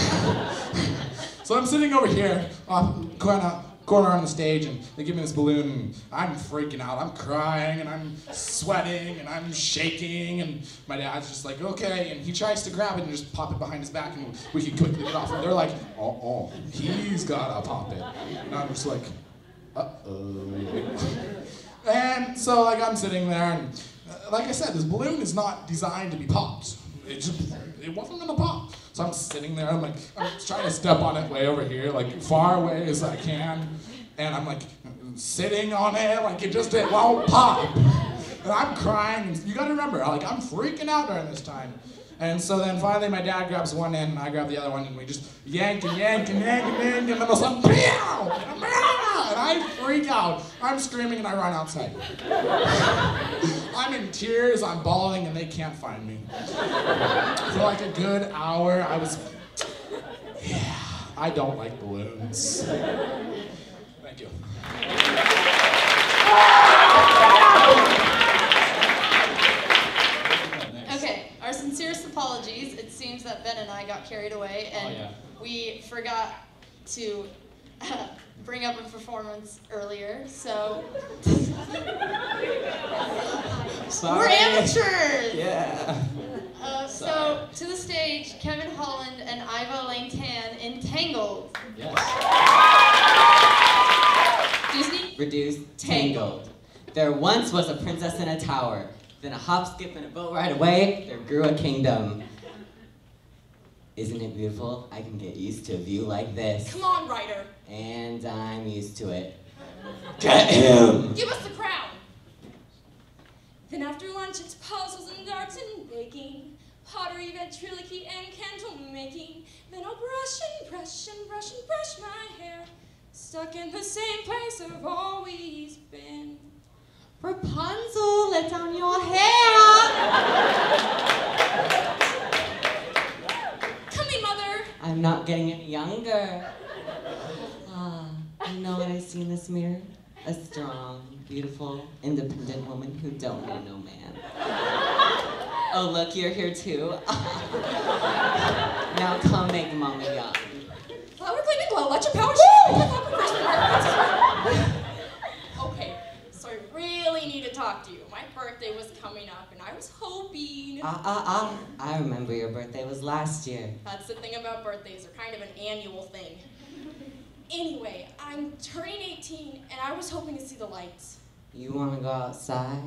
So I'm sitting over here, corner on the stage, and they give me this balloon, and I'm freaking out. I'm crying, and I'm sweating, and I'm shaking, and my dad's just like, okay, and he tries to grab it and just pop it behind his back, and we can quickly get off. And they're like, oh, he's gotta pop it. And I'm just like, uh-oh. And so like I'm sitting there, and like I said, this balloon is not designed to be popped. It wasn't gonna pop. So I'm sitting there, I'm trying to step on it way over here, like far away as I can. And I'm like sitting on it, like it won't pop. And I'm crying, and you gotta remember, like I'm freaking out during this time. And so then finally my dad grabs one end and I grab the other one, and we just yank and yank and yank and yank, and then all of a sudden, and I freak out. I'm screaming and I run outside. I'm in tears, I'm bawling, and they can't find me. For like a good hour, I don't like balloons. Thank you. Okay, our sincerest apologies. It seems that Ben and I got carried away, and we forgot to bring up a performance earlier, so Sorry. We're amateurs! Yeah. So, to the stage, Kevin Holland and Iva Lane Tan in Tangled. Yes. Disney? Reduced, Tangled. There once was a princess in a tower. Then a hop, skip, and a boat ride away, there grew a kingdom. Isn't it beautiful? I can get used to a view like this. Come on, writer. And I'm used to it. Get him! Give us the crown. Then after lunch, it's puzzles and darts and baking, pottery, ventriloquy, and candle making. Then I'll brush and brush and brush and brush my hair, stuck in the same place I've always been. Rapunzel, let down your hair! Come here, mother. I'm not getting any younger. You know what I see in this mirror? A strong, beautiful, independent woman who don't need no man. Oh, look, you're here too. Now come make Mama young. Flower claiming glow, let your power shine. Okay, so I really need to talk to you. My birthday was coming up, and I was hoping... I remember your birthday was last year. That's the thing about birthdays, they're kind of an annual thing. Anyway, I'm turning 18, and I was hoping to see the lights. You want to go outside?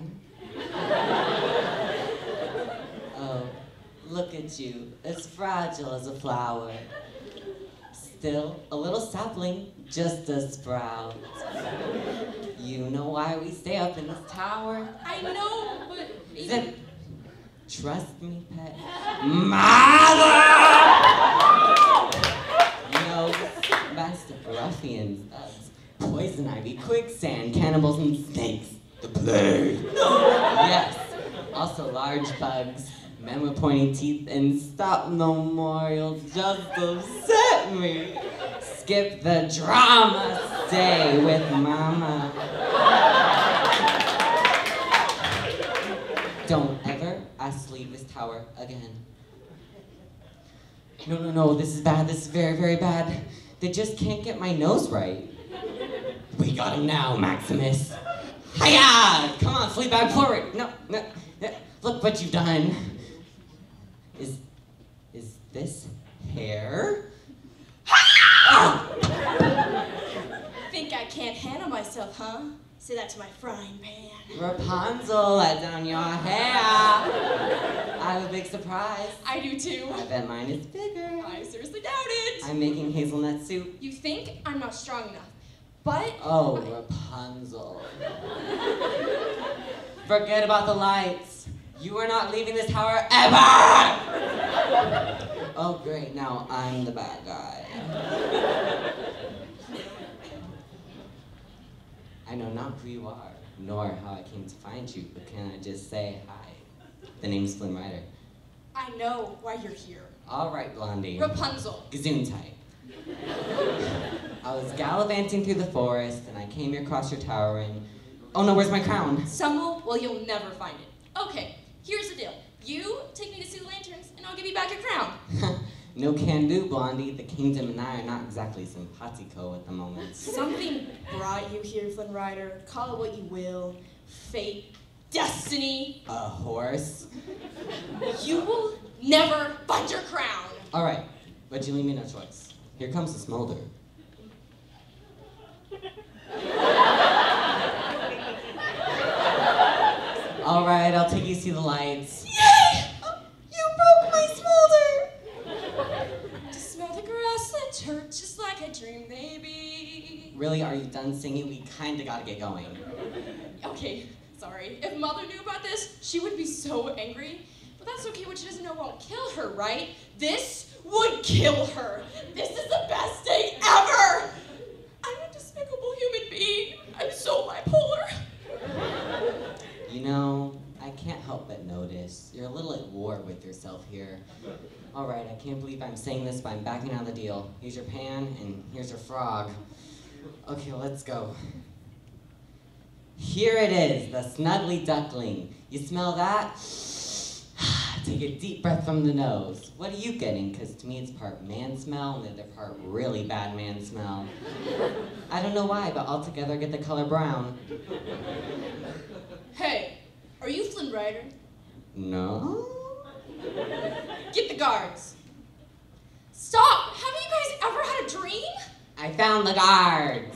Oh, look at you, as fragile as a flower. Still, a little sapling, just a sprout. You know why we stay up in this tower? I know, but... Zip. Trust me, pet. Mother! No, best of ruffians, thugs, poison ivy, quicksand, cannibals, and snakes. The plague. Yes, also large bugs, men with pointy teeth, and stop memorials just upset me. Skip the drama, stay with mama. Don't ever ask to leave this tower again. No, this is bad, this is very, very bad. They just can't get my nose right. We got him now, Maximus. Hiya! Come on, Fleabag, forward. No. Look what you've done. Is this hair? Think I can't handle myself, huh? Say that to my frying pan. Rapunzel, let down your hair. I have a big surprise. I do too. I bet mine is bigger. I seriously doubt it. I'm making hazelnut soup. You think I'm not strong enough, but... Oh, Rapunzel. Forget about the lights. You are not leaving this tower ever! Oh, great, now I'm the bad guy. I know not who you are, nor how I came to find you, but can I just say hi? The name's Flynn Rider. I know why you're here. All right, Blondie. Rapunzel. Gesundheit. I was gallivanting through the forest, and I came across your tower, and... Oh no, where's my crown? Stumble? Well, you'll never find it. Okay, here's the deal. You take me to see the lanterns, and I'll give you back your crown. No can do, Blondie. The kingdom and I are not exactly simpatico at the moment. Something brought you here, Flynn Rider. Call it what you will. Fate. Destiny. A horse? You will never find your crown. All right, but you leave me no choice. Here comes the smolder. All right, I'll take you to see the lights. Yay! You broke my smolder! To smell the grass that hurt just like a dream, baby. Really, are you done singing? We kinda gotta get going. Okay, sorry. If Mother knew about this, she would be so angry. But that's okay, what she doesn't know won't kill her, right? This would kill her. This is the best day ever! I'm a despicable human being. I'm so bipolar. You know, I can't help but notice you're a little at war with yourself here. All right, I can't believe I'm saying this, but I'm backing out of the deal. Here's your pan, and here's your frog. Okay, let's go. Here it is, the snuggly duckling. You smell that? Take a deep breath from the nose. What are you getting? Because to me it's part man smell and the other part really bad man smell. I don't know why, but altogether get the color brown. Hey, are you Flynn Rider? No? Get the guards. Stop! Haven't you guys ever had a dream? I found the guards.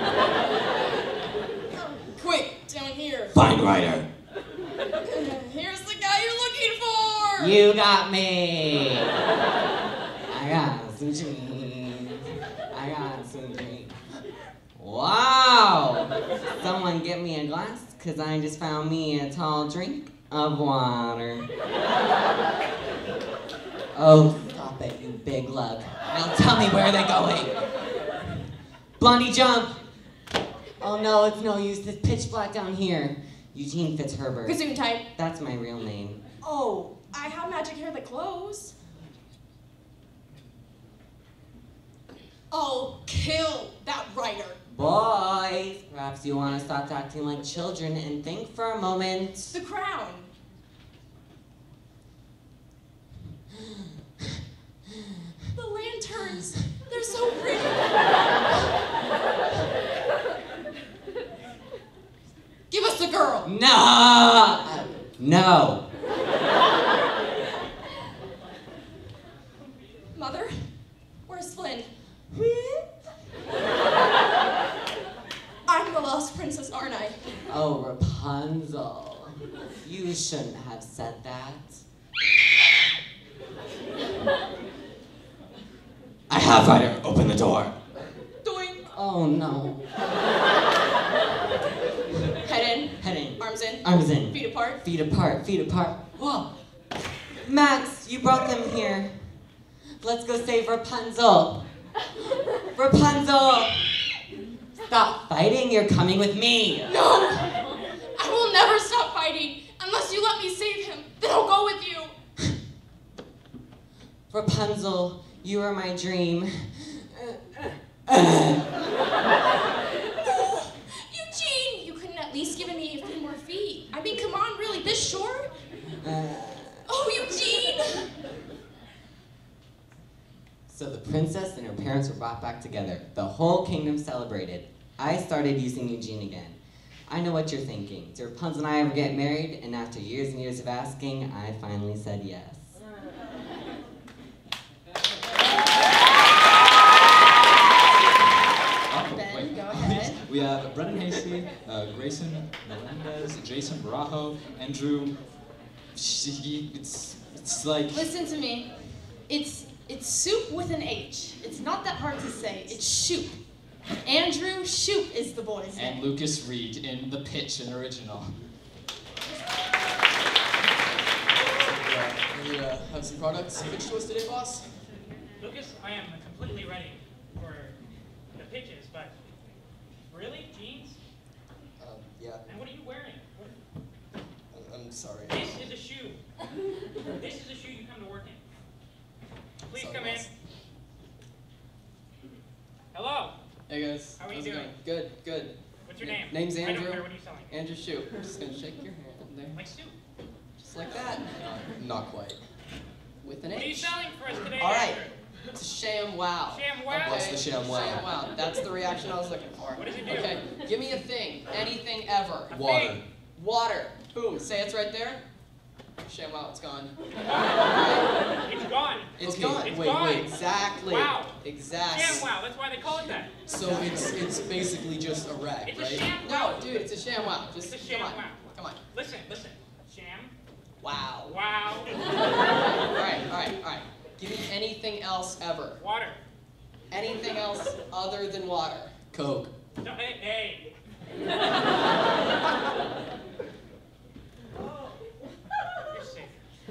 Quick, down here. Fine, Rider. Here's the guy you're looking for! You got me. I got some dreams. I got some dreams. Wow! Someone get me a glass, because I just found me a tall drink of water. Oh, stop it, you big lug. Now tell me where they're going. Blondie, jump! Oh no, it's no use. It's pitch black down here. Eugene Fitzherbert. Gesundheit. That's my real name. Oh, I have magic hair that glows. I'll kill that writer. Boys, perhaps you want to stop acting like children and think for a moment. The crown. The lanterns. They're so pretty. Give us the girl. No! No. Mother, where's Flynn? I'm the lost princess, aren't I? Oh, Rapunzel. You shouldn't have said that. I have Rider. Open the door. Doink. Oh no. Head in. Head in. Arms in. Arms in. Feet apart. Feet apart. Feet apart. Whoa. Max, you brought them here. Let's go save Rapunzel. Rapunzel! Stop fighting. You're coming with me. No! I will never stop fighting unless you let me save him. Then I'll go with you. Rapunzel, you are my dream. Eugene, you couldn't at least give me a few more feet. I mean, come on, really, this short? Oh, Eugene! So the princess and her parents were brought back together. The whole kingdom celebrated. I started using Eugene again. I know what you're thinking. Did Rapunzel and I ever get married? And after years and years of asking, I finally said yes. have Brendan Hasty, Grayson Melendez, Jason Barajo, Andrew. It's like. Listen to me. It's soup with an H. It's not that hard to say. It's Shoop. Andrew Shoop is the boy's name. And Lucas Reed in the pitch and original. We have some products pitched to us today, boss. Lucas, I am completely ready for the pitches, but really, jeans? Yeah. And what are you wearing? I'm sorry. This is a shoe. This is a shoe you come to work in. Please Sorry, come in. boss. Hello. Hey guys. How are you How's it doing? going? Good, good. What's your name? Name's I Andrew. don't care. What are you selling? Andrew Shoop. I'm just gonna shake your hand there. Like soup. Just like that. Not quite. With an H. What are you selling for us today? All right. Andrew? It's a sham wow. Sham wow? What's Okay. the sham wow? Sham wow. That's the reaction I was looking for. What does it do? Okay. Give me a thing. Anything ever. A Water. Thing. Water. Boom. Say it's right there. Sham wow. It's gone. It's gone. It's Okay, gone. it's Wait, gone. wait. Exactly. Wow. Exactly. Sham wow. That's why they call it that. So it's basically just a rag, It's right? a sham wow. No, dude, it's a sham wow. Just It's a sham come on. wow. Come on. Listen. Sham. Wow. Wow. all right. Give me anything else ever. Water. Anything else other than water. Coke. No, hey. You're safe.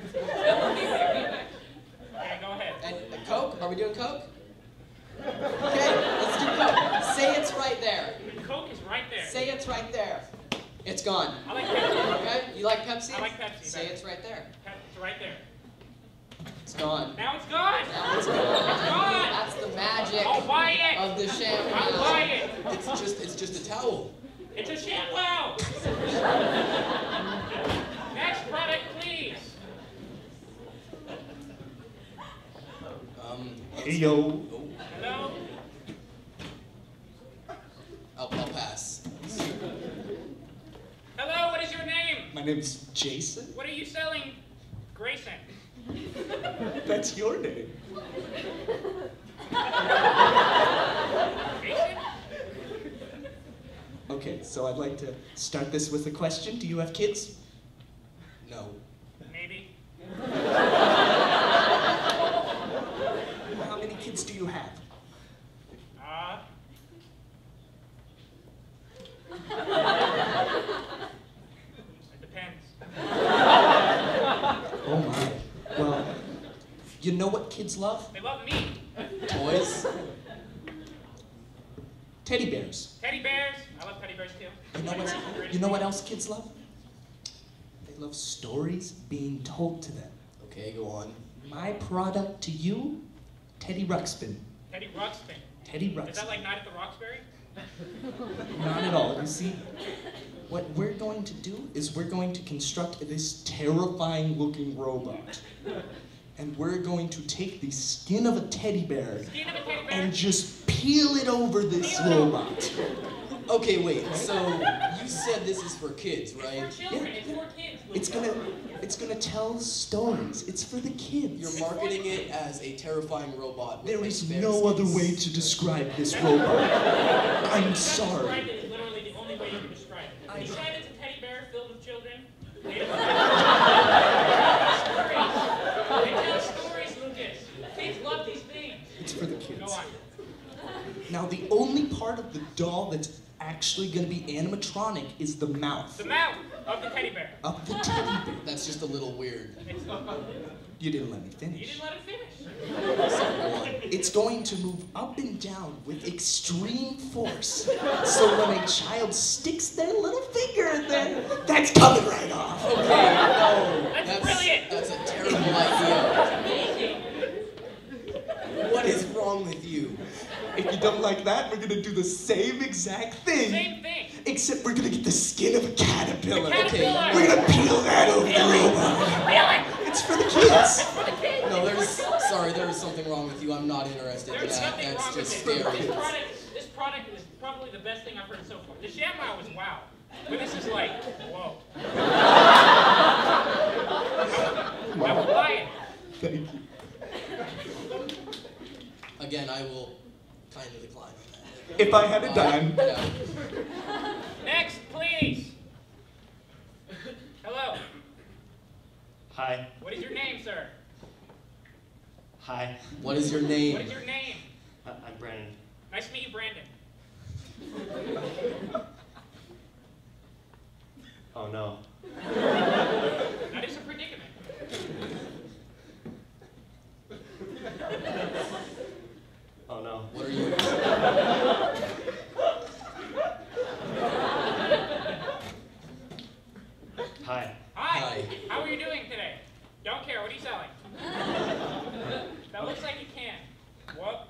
Okay, go ahead. And Coke? Are we doing Coke? Okay, let's do Coke. Say it's right there. Coke is right there. Say it's right there. It's gone. I like Pepsi. Okay, you like Pepsi? I like Pepsi. Say it's right there. It's right there. It's gone. Now it's gone. Now it's gone. It's gone. That's the magic I'll buy it. of the sham wow. I'll buy it. It's just a towel. It's a sham wow. Next product, please. Hey yo. Hello. I'll pass. Hello. What is your name? My name's Jason. What are you selling, Grayson? That's your name. Grayson? Okay, so I'd like to start this with a question. Do you have kids? No. Maybe. How many kids do you have? It depends. Oh my. Well, you know what kids love? They love me. Toys. Teddy bears. Teddy bears. I love teddy bears too. You know what else kids love? They love stories being told to them. Okay, go on. My product to you, Teddy Ruxpin. Teddy Ruxpin. Teddy Is that Ruxpin. like Night at the Roxbury? Not at all. You see, what we're going to do is we're going to construct this terrifying looking robot. And we're going to take the skin of a teddy bear Skin of a teddy bear. and just peel it over this robot. Okay, wait. So you said this is for kids, right? It's for children. It's for kids. It's gonna tell stories. It's for the kids. You're marketing it as a terrifying robot. There is no other way to describe this robot. I'm sorry. Describe it is literally the only way you can describe it. Describe it as a teddy bear filled with children. They tell stories, Lucas. Kids love these things. It's for the kids. Go on. Now, the only part of the doll that's actually gonna be animatronic is the mouth The mouth of the teddy bear. of the teddy bear. That's just a little weird. You didn't let me You finish. didn't let him finish. It's going to move up and down with extreme force. So when a child sticks their little finger in there, that's coming right off. Okay, no. That's brilliant. That's a terrible idea. Amazing. What is wrong with you? If you don't like that, we're gonna do the same exact thing. Same thing. Except we're gonna get the skin of a caterpillar. Caterpillar. We're gonna peel that over the robot. Really? It's for the kids. For the kids. No, there is something wrong with you. I'm not interested in There's that. nothing That's wrong with just it. scary. This product is probably the best thing I've heard so far. The ShamWow was wow. But this is like, whoa. I will buy it. Thank you. Again, I will kindly decline on that. If I had a dime. Next, please. Hello. Hi. What is your name, sir? Hi. What is your name? What is your name? I'm Brandon. Nice to meet you, Brandon. Oh no. That is a predicament. Oh no. What are you? Hi. Hi. How are you doing today? Don't care. What are you selling? That looks like you can. What?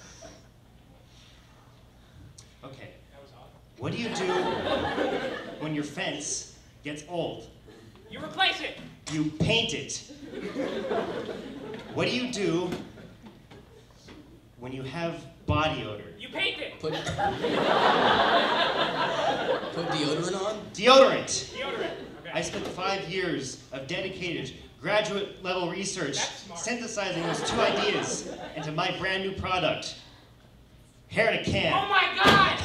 Okay. That was odd. What do you do when your fence gets old? You replace it. You paint it. What do you do when you have body odor? You paint it. Put deodorant on? Deodorant. Deodorant. Okay. I spent 5 years of dedicated graduate level research synthesizing those two ideas into my brand new product. Hair in a can. Oh my God!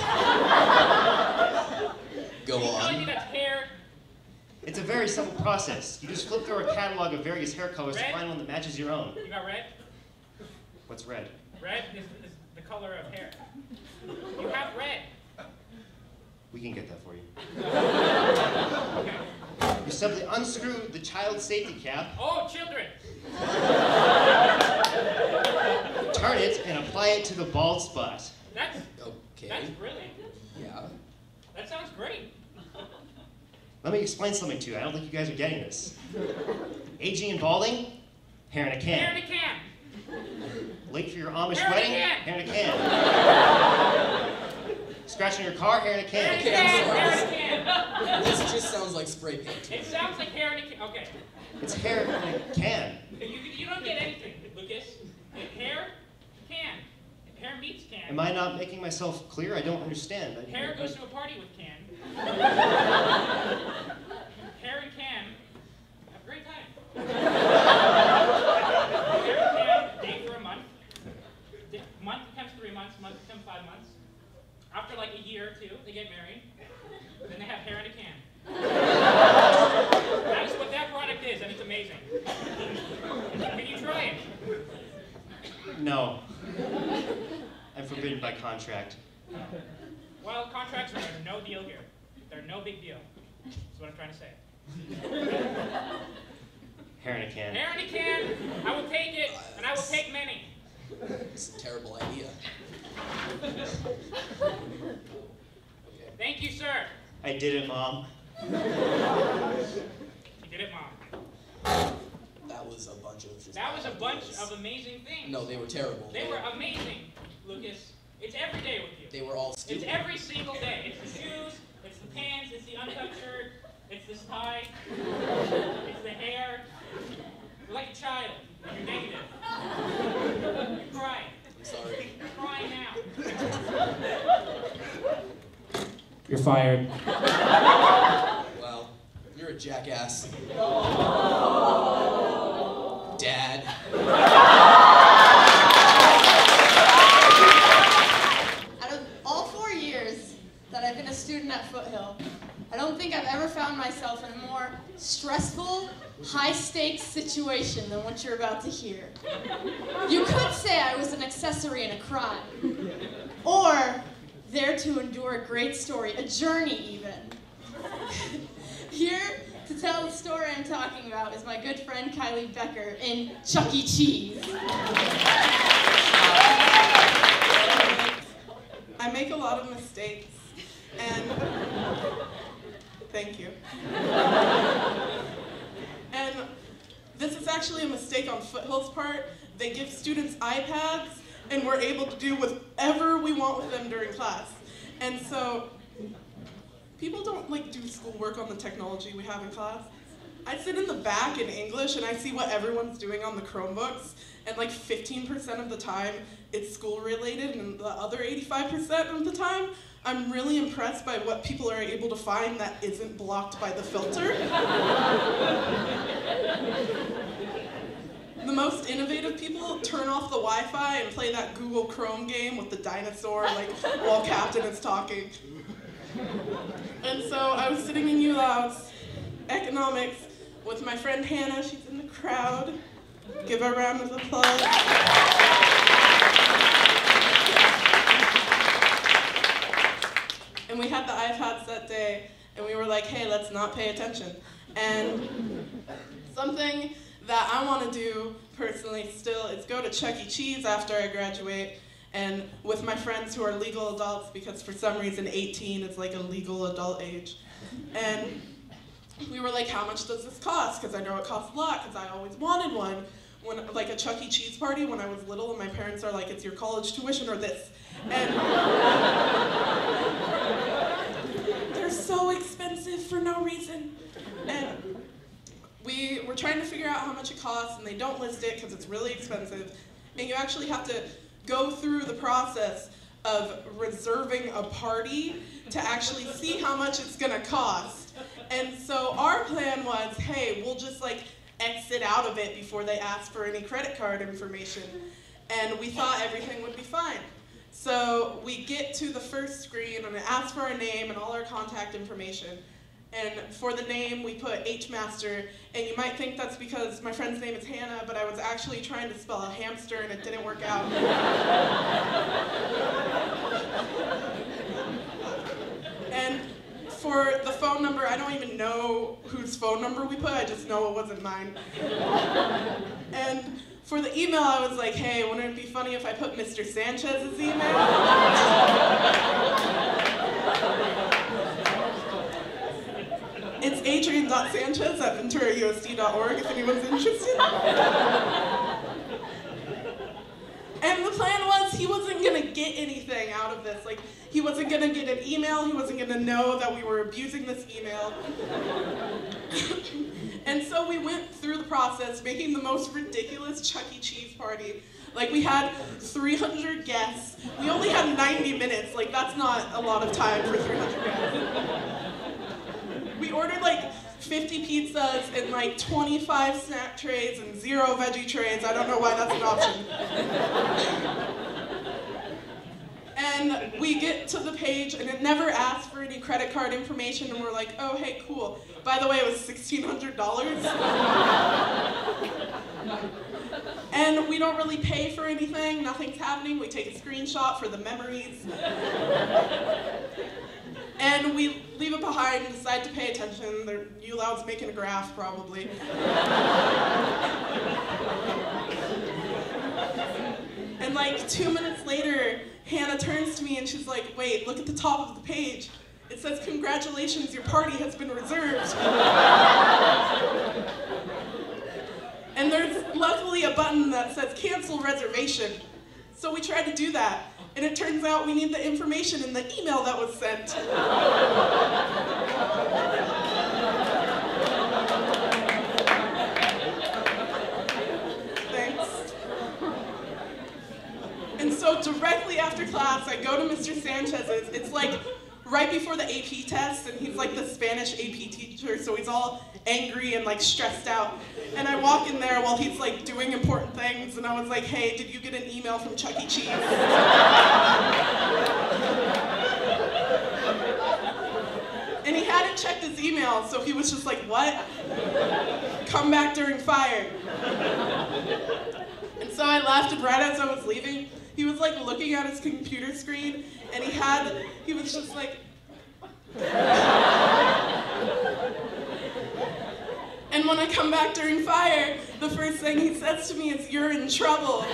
Go Are you telling me on. that's hair? It's a very simple process. You just flip through a catalog of various hair colors to Red? find one that matches your own. You got red? What's red? Red is the color of hair. You have red. We can get that for you. Okay. You simply unscrew the child safety cap, Oh, children. turn it, and apply it to the bald spot. That's Okay. brilliant. Yeah. That sounds great. Let me explain something to you. I don't think you guys are getting this. Aging and balding, hair in a Hair in can. a can. Late for your Amish Hair in a wedding, can. hair in a can. Scratching your car, hair in a Hair in a can. can. sorry. Hair in a can. This just sounds like spray paint. It sounds like hair in a can. Okay. It's hair in a can. You don't get anything, Lucas. Hair, can. Hair meets can. Am I not making myself clear? I don't understand. Hair goes to a party with can. Hair and can. Have a great time. Hair and can date for a month. Month becomes 3 months. Month becomes 5 months. After like a year or two, they get married. Then they have hair in a can. That is what that product is, and it's amazing. Can you try it? No. I'm forbidden by contract. Well, contracts are no deal here. They're no big deal. That's what I'm trying to say. Hair in a can. Hair in a can. I will take it, and I will take many. It's a terrible idea. Thank you, sir. I did it, Mom. You did it, Mom. That was a bunch of just That was a bad bunch ideas. of amazing things. No, they were terrible. They were amazing, Lucas. It's every day with you. They were all It's stupid. every single day. It's the shoes, it's the pants, it's the untucked shirt, it's this tie, it's the hair. You're like a child. You're negative. You're crying. I'm sorry. You're crying now. You're fired. Well, you're a jackass. Dad. Out of all 4 years that I've been a student at Foothill, I don't think I've ever found myself in a more stressful, high-stakes situation than what you're about to hear. You could say I was an accessory in a crime, or there to endure a great story, a journey even. Here to tell the story I'm talking about is my good friend Kylie Becker in Chuck E. Cheese. I make a lot of mistakes, and thank you. And this is actually a mistake on Foothill's part. They give students iPads, and we're able to do whatever we want with them during class. And so, people don't do schoolwork on the technology we have in class. I sit in the back in English and I see what everyone's doing on the Chromebooks, and 15% of the time it's school related, and the other 85% of the time I'm really impressed by what people are able to find that isn't blocked by the filter. the most innovative people turn off the Wi-Fi and play that Google Chrome game with the dinosaur, like, while Captain is talking. And so I was sitting in ULAU's economics with my friend Hannah. She's in the crowd. Give her a round of applause. And we had the iPads that day, and we were like, hey, let's not pay attention. And something that I want to do personally still is go to Chuck E. Cheese after I graduate, and with my friends who are legal adults, because for some reason 18 is like a legal adult age. And we were like, how much does this cost? Because I know it costs a lot, because I always wanted one. When, like a Chuck E. Cheese party when I was little, and my parents are like, it's your college tuition or this. And they're so expensive for no reason. And we were trying to figure out how much it costs, and they don't list it because it's really expensive. And you actually have to go through the process of reserving a party to actually see how much it's gonna cost. And so our plan was, hey, we'll just like exit out of it before they ask for any credit card information. And we thought everything would be fine. So we get to the first screen and it asks for our name and all our contact information. And for the name, we put H-Master, and you might think that's because my friend's name is Hannah, but I was actually trying to spell a hamster and it didn't work out. And for the phone number, I don't even know whose phone number we put, I just know it wasn't mine. And for the email, I was like, hey, wouldn't it be funny if I put Mr. Sanchez's email? It's adrian.sanchez@venturausd.org if anyone's interested. And the plan was he wasn't gonna get anything out of this. Like, he wasn't gonna get an email, he wasn't gonna know that we were abusing this email. And so we went through the process, making the most ridiculous Chuck E. Cheese party. Like, we had 300 guests. We only had 90 minutes. Like, that's not a lot of time for 300 guests. We ordered like 50 pizzas and like 25 snack trays and 0 veggie trays. I don't know why that's an option. And we get to the page and it never asked for any credit card information, and we're like, oh, hey, cool. By the way, it was $1,600. And we don't really pay for anything, nothing's happening. We take a screenshot for the memories. And we leave it behind and decide to pay attention. ULAU's making a graph, probably. And like 2 minutes later, Hannah turns to me and she's like, wait, look at the top of the page. It says, congratulations, your party has been reserved. And there's luckily a button that says cancel reservation. So we tried to do that. And it turns out we need the information in the email that was sent. Thanks. And so directly after class, I go to Mr. Sanchez's. It's like right before the AP test, and he's like the Spanish AP teacher, so he's all angry and like stressed out. And I walk in there while he's like doing important things, and I was like, hey, did you get an email from Chuck E. Cheese? And he hadn't checked his email, so he was just like, what? Come back during fire. And so I left, and right as I was leaving, he was like looking at his computer screen, and he was just like, and when I come back during fire, the first thing he says to me is, you're in trouble.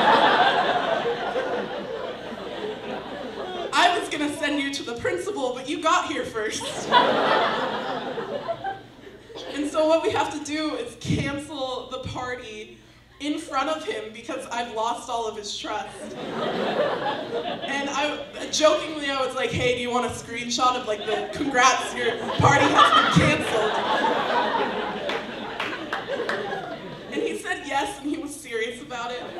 I was gonna send you to the principal, but you got here first. And so what we have to do is cancel the party in front of him because I've lost all of his trust. And jokingly, I was like, hey, do you want a screenshot of like the congrats, your party has been canceled? And he said yes, and he was serious about it.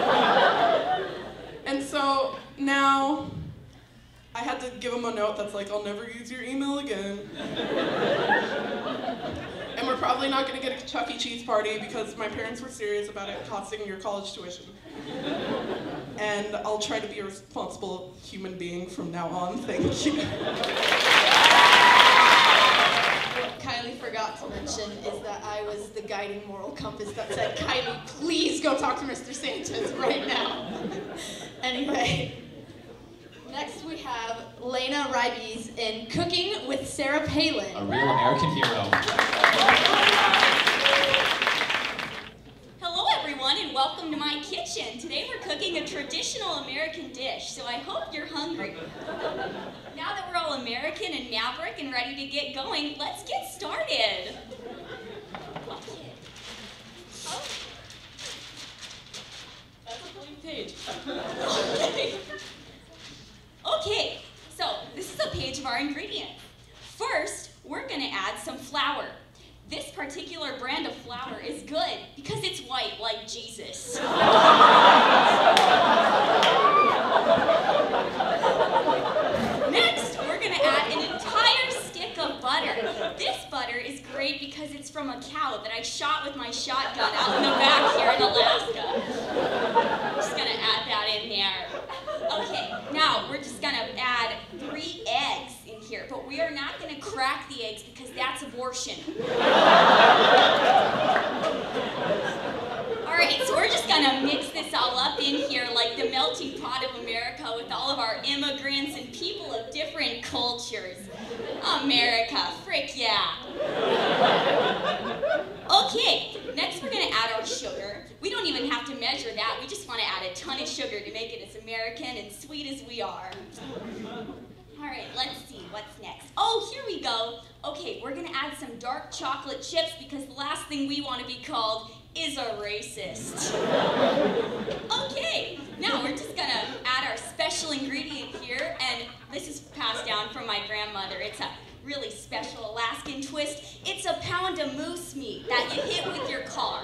And so now I had to give him a note that's like, I'll never use your email again. And we're probably not going to get a Chuck E. Cheese party because my parents were serious about it costing your college tuition. And I'll try to be a responsible human being from now on. Thank you. What Kylie forgot to mention is that I was the guiding moral compass that said, Kylie, please go talk to Mr. Sanchez right now. Anyway, next we have Lena Ribes in Cooking with Sarah Palin. A real American hero. Hello everyone and welcome to my kitchen. Today we're cooking a traditional American dish, so I hope you're hungry. Now that we're all American and maverick and ready to get going, let's get started. Okay. Oh. That's a blank page. Okay. Okay, so this is a page of our ingredients. First, we're gonna add some flour. This particular brand of flour is good because it's white like Jesus. Next, we're gonna add an entire stick of butter. This butter is great because it's from a cow that I shot with my shotgun out in the back here in Alaska. I'm just gonna add that in there. Okay, now we're just gonna add 3 eggs in here, but we are not gonna crack the eggs because that's abortion. Alright, so we're just gonna mix this all up in here like the melting pot of America with all of our immigrants and people of different cultures. America, frick yeah. Okay, next we're gonna add our sugar. We don't even have to measure that, we just wanna add a ton of sugar to make it as American and sweet as we are. Alright, let's see, what's next? Oh, here we go. Okay, we're gonna add some dark chocolate chips because the last thing we want to be called is a racist. Okay, now we're just gonna add our special ingredient here, and this is passed down from my grandmother. It's a really special Alaskan twist. It's a pound of moose meat that you hit with your car.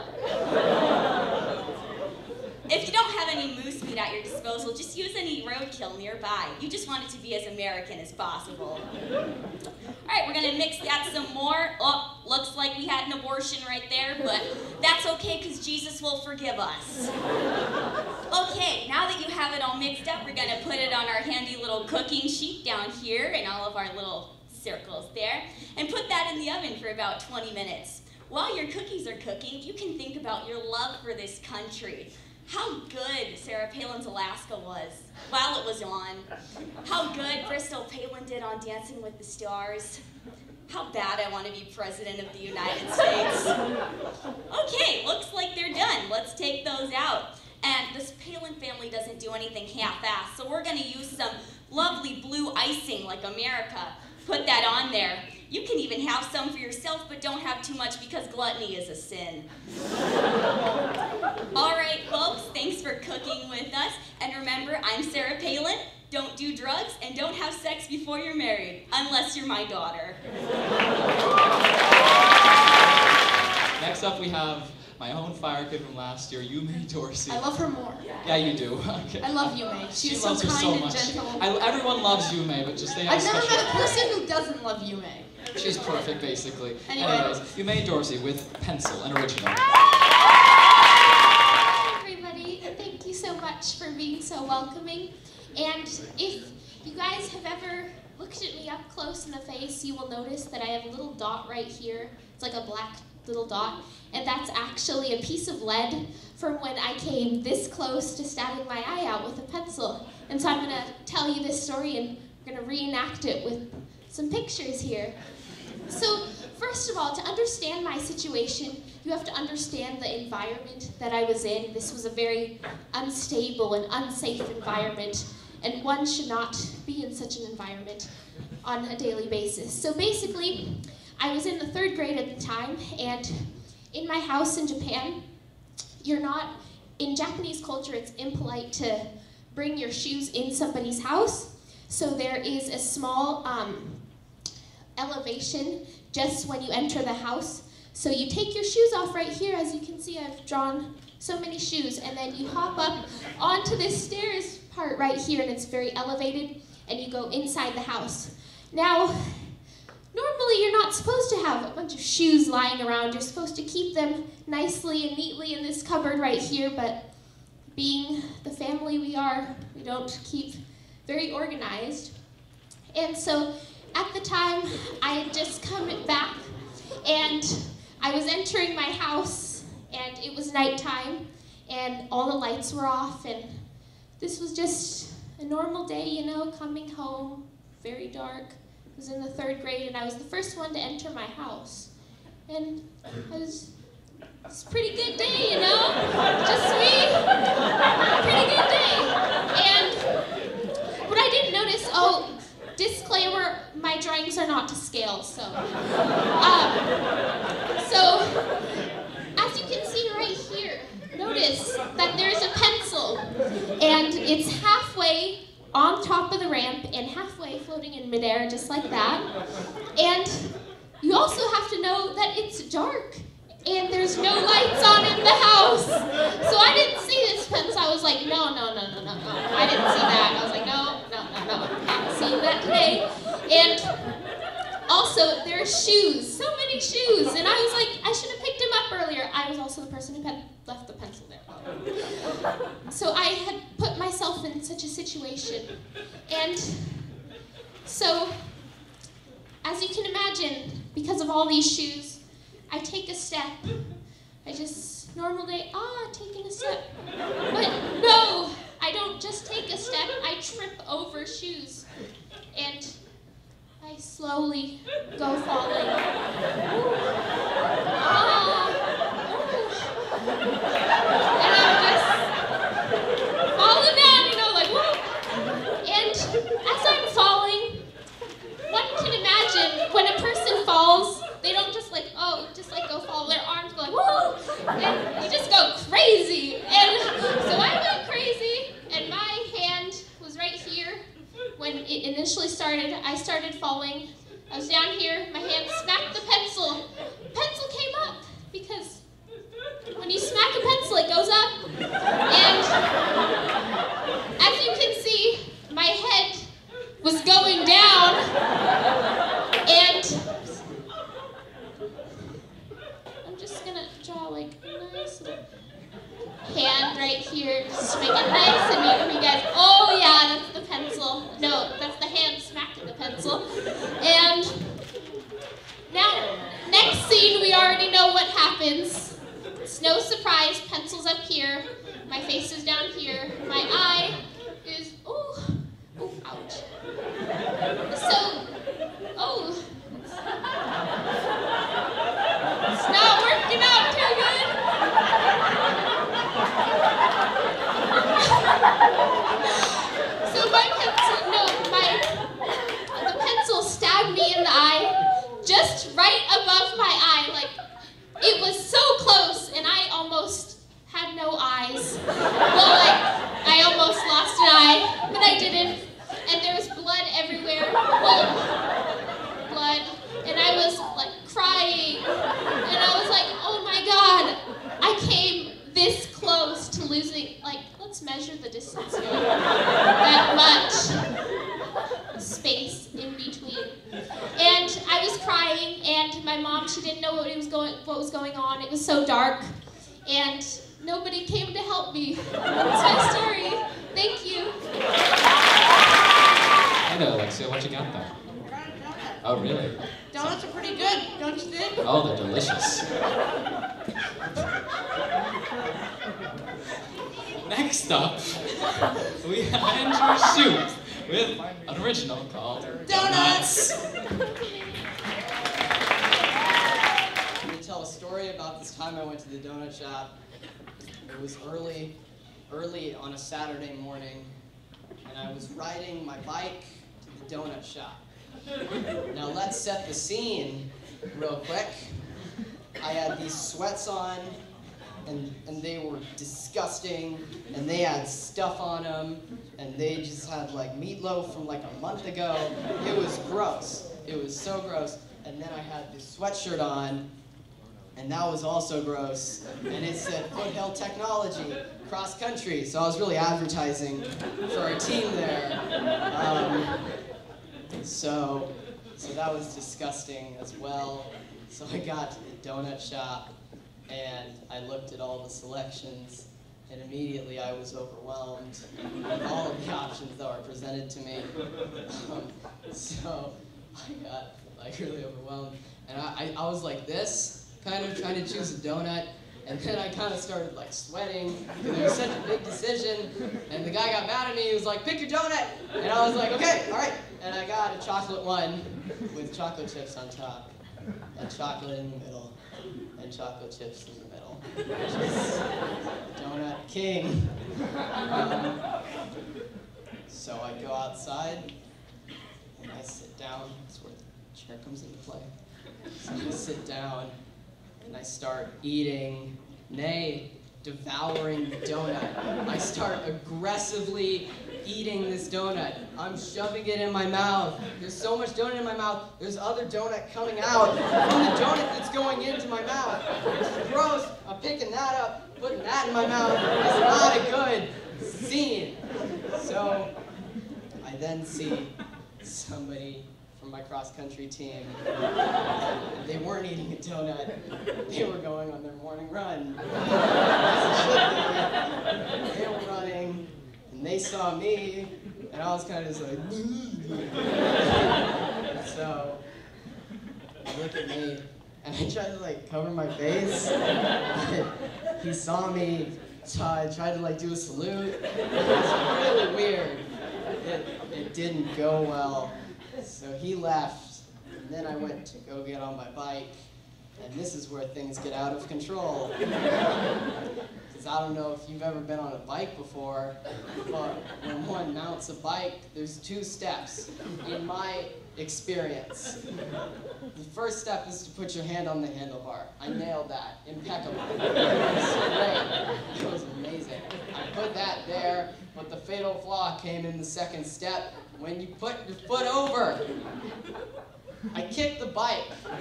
If you don't have any moose meat at your disposal, just use any roadkill nearby. You just want it to be as American as possible. All right, we're gonna mix that some more. Oh, looks like we had an abortion right there, but that's okay because Jesus will forgive us. Okay, now that you have it all mixed up, we're gonna put it on our handy little cooking sheet down here and all of our little circles there, and put that in the oven for about 20 minutes. While your cookies are cooking, you can think about your love for this country. How good Sarah Palin's Alaska was while it was on. How good Bristol Palin did on Dancing with the Stars. How bad I want to be President of the United States. Okay, looks like they're done. Let's take those out. And this Palin family doesn't do anything half-assed, so we're going to use some lovely blue icing like America. Put that on there. You can even have some for yourself, but don't have too much because gluttony is a sin. All right, folks, thanks for cooking with us. And remember, I'm Sarah Palin. Don't do drugs and don't have sex before you're married, unless you're my daughter. Next up, we have my own fire kid from last year, Yume Dorsey. I love her more. Yeah, you do. Okay. I love Yume. She She's loves so her kind so and much. gentle. Everyone loves Yume, but just they have I've never special... met a person who doesn't love Yume. She's perfect, basically. Anyway. Anyways, Yume Dorsey with Pencil, an original. Hi, everybody, and thank you so much for being so welcoming. And if you guys have ever looked at me up close in the face, you will notice that I have a little dot right here. It's like a black little dot, and that's actually a piece of lead from when I came this close to stabbing my eye out with a pencil. And so I'm going to tell you this story, and we're going to reenact it with some pictures here. So, first of all, to understand my situation, you have to understand the environment that I was in. This was a very unstable and unsafe environment, and one should not be in such an environment on a daily basis. So basically, I was in the 3rd grade at the time, and in my house in Japan, in Japanese culture, it's impolite to bring your shoes in somebody's house. So there is a small elevation just when you enter the house. So you take your shoes off right here. As you can see, I've drawn so many shoes, and then you hop up onto this stairs part right here, and it's very elevated, and you go inside the house. Now normally you're not supposed to have a bunch of shoes lying around. You're supposed to keep them nicely and neatly in this cupboard right here, but being the family we are, we don't keep very organized. And so at the time, I had just come back and I was entering my house and it was nighttime and all the lights were off, and this was just a normal day, you know, coming home, very dark. I was in the 3rd grade and I was the first one to enter my house. And it's a pretty good day, you know? Just me. Pretty good day. And what I didn't notice, disclaimer, my drawings are not to scale, so. As you can see right here, notice that there's a pencil, and it's halfway on top of the ramp and halfway floating in midair, just like that. And you also have to know that it's dark and there's no lights on in the house. So I didn't see this pencil. I was like, no. I didn't see that. I was like, no, not seeing that today. And also, there are shoes, so many shoes. And I was like, I should have picked him up earlier. I was also the person who left the pencil there. So I had put myself in such a situation. And so, as you can imagine, because of all these shoes, I take a step. I just, normal day, taking a step. But no, I don't just take a step, I trip over shoes. And I slowly go falling. And I'm just falling down, you know, like, whoa. And as I'm falling, one can imagine when a person falls, they don't just like go fall. Their arms go like, whoa, and you just go crazy. And so I went crazy, and my hand was right here. When it initially started, I started falling. I was down here, my hand smacked the pencil. Pencil came up, because when you smack a pencil, it goes up. And as you can see, my head was going down, and I'm just gonna draw like a nice little hand right here, just to make it nice and neat for you guys. Oh yeah, that's the pencil. No, that's the hand smacking the pencil. And now, next scene, we already know what happens. It's no surprise, pencil's up here, my face is down here, my eye is, ouch. It's not working out too good. So the pencil stabbed me in the eye, just right above my eye. Like, it was so close, and I almost had no eyes. Well, like, I almost lost an eye, but I didn't. And there was blood everywhere. Blood. And I was, like, crying. And I was like, oh my God, I came this close to losing, like, let's measure the distance here. That much space in between. And I was crying, and my mom, she didn't know what was going on. It was so dark, and nobody came to help me. That's my story. Thank you. Hey there, Alexia, what you got there? Oh, really? Donuts are pretty good, don't you think? Oh, they're delicious. Next up, we have Andrew Shute with an original called Donuts! I'm going to tell a story about this time I went to the donut shop. It was early on a Saturday morning, and I was riding my bike to the donut shop. Now let's set the scene real quick. I had these sweats on, and they were disgusting, and they had stuff on them, and they just had like meatloaf from like a month ago. It was gross. It was so gross. And then I had this sweatshirt on, and that was also gross. And it said Foothill Technology, cross country. So I was really advertising for our team there. So So that was disgusting as well. So I got to the donut shop and I looked at all the selections and immediately I was overwhelmed with all of the options that were presented to me. So I got like really overwhelmed and I was like this, kind of trying to choose a donut. And then I kind of started like sweating because it was such a big decision. And the guy got mad at me. He was like, "Pick your donut." And I was like, "Okay, all right." And I got a chocolate one with chocolate chips on top, and chocolate in the middle, and chocolate chips in the middle. Which is Donut King. So I go outside and I sit down. That's where the chair comes into play. So I sit down. And I start eating, nay, devouring the donut. I start aggressively eating this donut. I'm shoving it in my mouth. There's so much donut in my mouth, there's other donut coming out from the donut that's going into my mouth. It's gross. I'm picking that up, putting that in my mouth. It's not a good scene. So I then see somebody from my cross-country team. They weren't eating a donut. They were going on their morning run. They were running, and they saw me, and I was kind of just like, so they look at me, and I tried to like cover my face. He saw me, so I tried to like do a salute. It was really weird. It didn't go well. So he left, and then I went to go get on my bike, and this is where things get out of control. Because I don't know if you've ever been on a bike before, but when one mounts a bike, there's 2 steps, in my experience. The first step is to put your hand on the handlebar. I nailed that, impeccable. It was great, it was amazing. I put that there, but the fatal flaw came in the second step. When you put your foot over, I kicked the bike.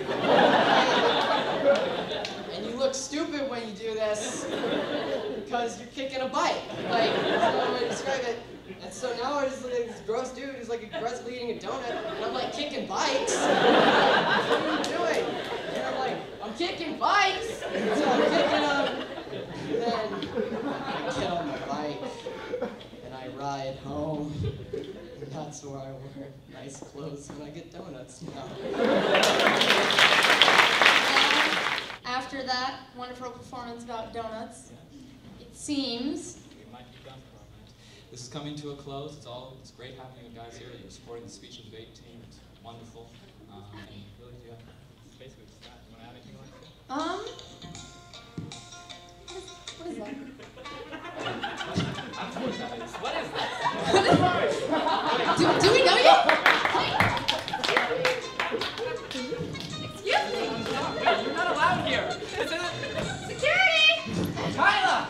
And you look stupid when you do this because you're kicking a bike. Like, there's no way to describe it. And so now I just look like this gross dude who's like aggressively eating a donut, and I'm like kicking bikes. What are you doing? And I'm like, I'm kicking bikes. So I'm kicking them. And then I get on my bike and I ride home. And that's where I wear nice clothes when I get donuts now. After that wonderful performance about donuts, it seems We might be done for a minute. This is coming to a close. It's great having you guys here. You're supporting the speech and debate team. It's wonderful. And really, do you have basically just that? You want to add anything like that? What is that? Of course that is. What is that? Do we know you? Excuse me! You're not allowed here! Security! Kyla!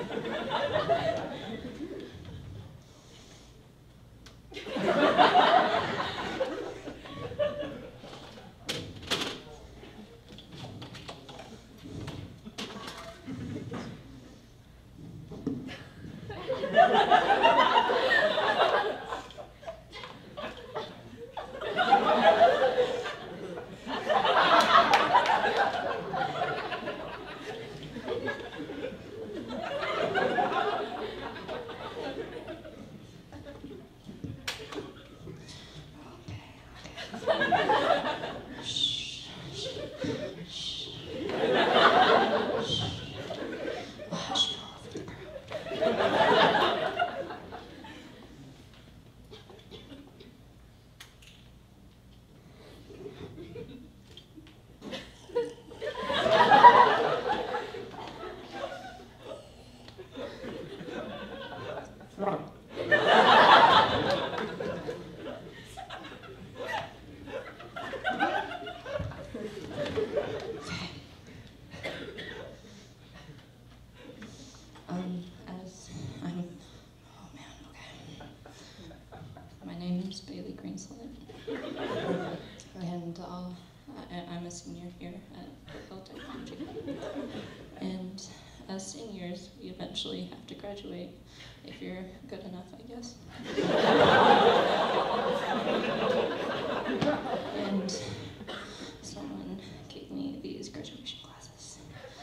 And I'm a senior here at Foothill Technology. And as seniors, we eventually have to graduate, if you're good enough, I guess. And someone gave me these graduation glasses.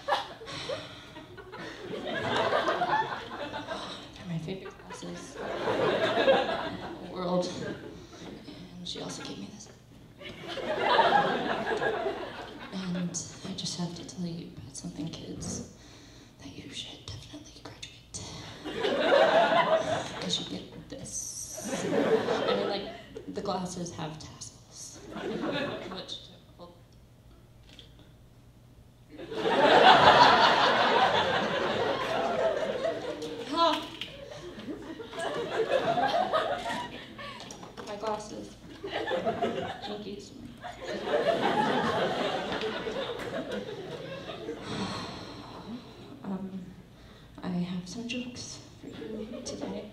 They're my favorite glasses in the world. And she also gave me this. And I just have to tell you about something, kids, that you should definitely graduate. Because you get this. I mean, like, the glasses have tassels. Which, well, ha! My glasses. Jinkies. I have some jokes for you today.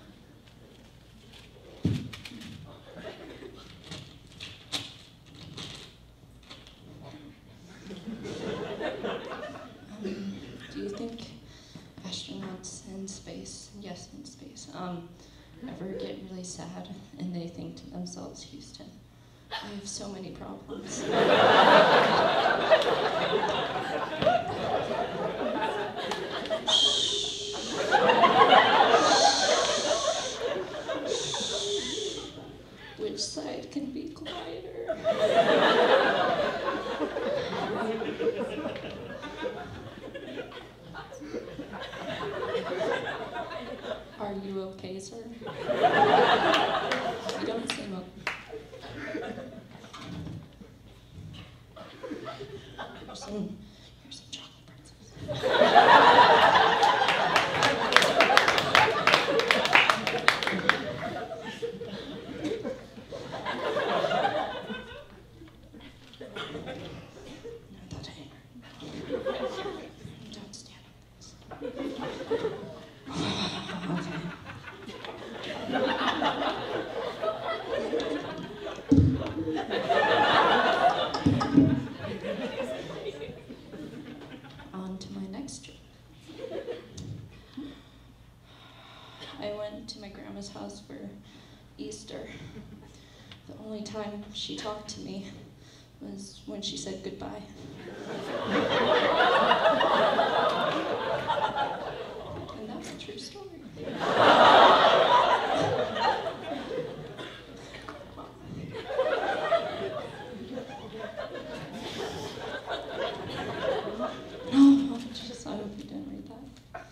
Do you think astronauts in space, yes, in space, ever get really sad and they think to themselves, Houston, I have so many problems. Which side can be quieter? Are you okay, sir? You don't seem okay. Here's some chocolate pretzels. Don't stand on this. On to my next trip. I went to my grandma's house for Easter. The only time she talked to me was when she said goodbye. And that's a true story. Oh, just, I hope you didn't read that.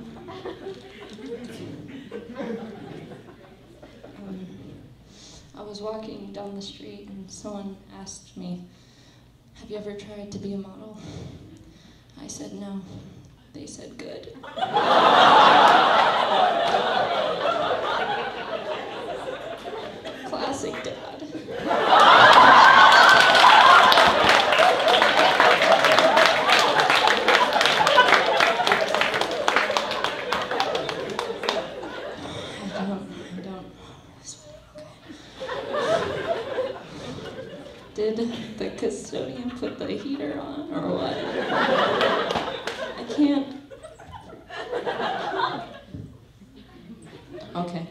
I was walking down the street and someone asked me, have you ever tried to be a model? I said no. They said good. Classic dad. custodian put the heater on, or what? I can't. Okay.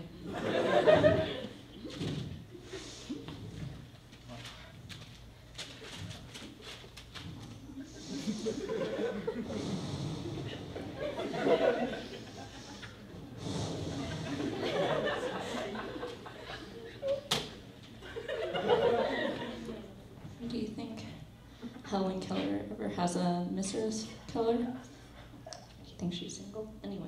Do you think Helen Keller ever has a Mrs. Keller? Do you think she's single? Anyway,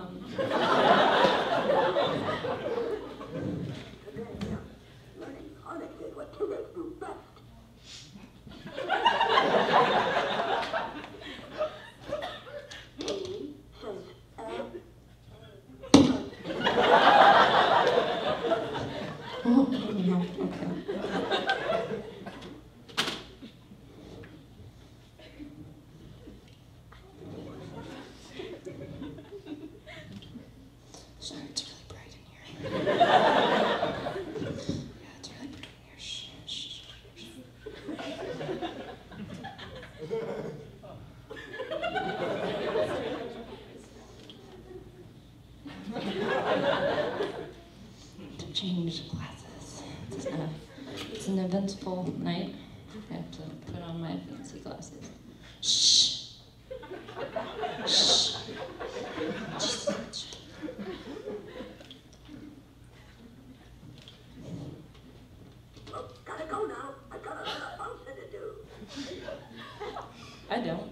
Oh, no, okay. Sorry, it's really bright in here. Yeah, it's really bright in here. Shh, shh, shh. To change glasses. It's an eventful night. I have to put on my fancy glasses. Shh. Shh. Just. Gotta go now. I've got another function to do. I don't.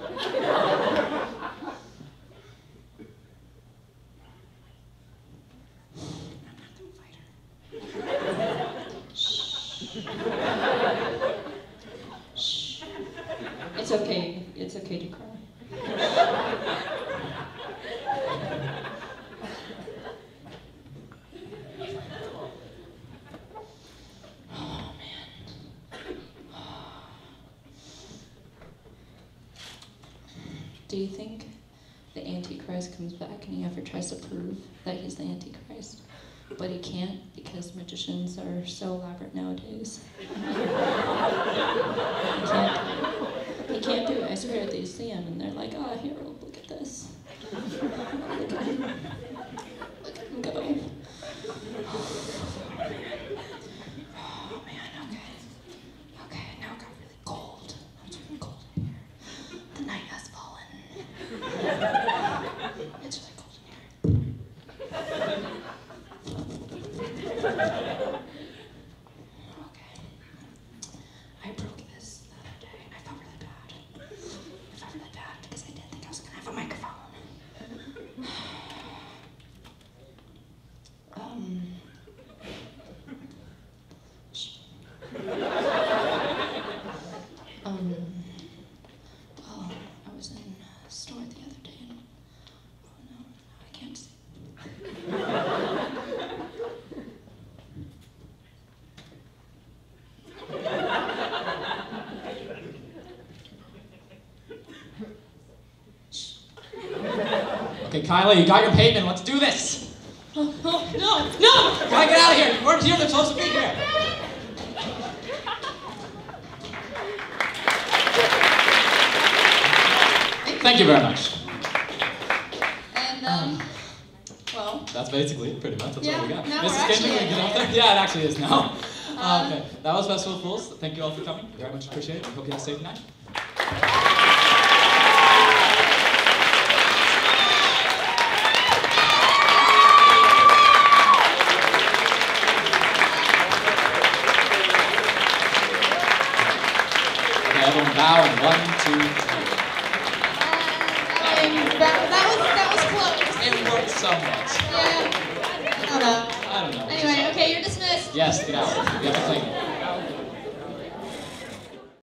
Shh. It's okay. It's okay to cry. Oh, man. Do you think the Antichrist comes back and he ever tries to prove that he's the Antichrist? But he can't because magicians are so elaborate nowadays. He can't do it. I swear they see him and they're like, oh, Harold, look at this. Look at him. Look at him go. Oh man, okay. Okay, now it got really cold. It's really cold in here. The night has fallen. It's really cold in here. Okay. I broke this the other day. I felt really bad. I felt really bad because I didn't think I was gonna have a microphone. Well, I was in a store the other day and oh no, I can't see. Okay, Kyla, you got your payment. Let's do this. No! Gotta get out of here. You weren't here. They're supposed to be here. Thank you very much. And, well. That's basically it, pretty much. That's Yeah, all we got. now we're Mrs. Gingy, actually can you get at up there? Yeah, it actually is now. Okay, that was Festival of Fools. Thank you all for coming. Very much appreciate it. We hope you have a safe night. Okay, everyone bow in 1, 2, 3. That was close. It worked somewhat. Yeah. I don't know. I don't know. Anyway, okay, you're dismissed. Yes, get out. You have to clean.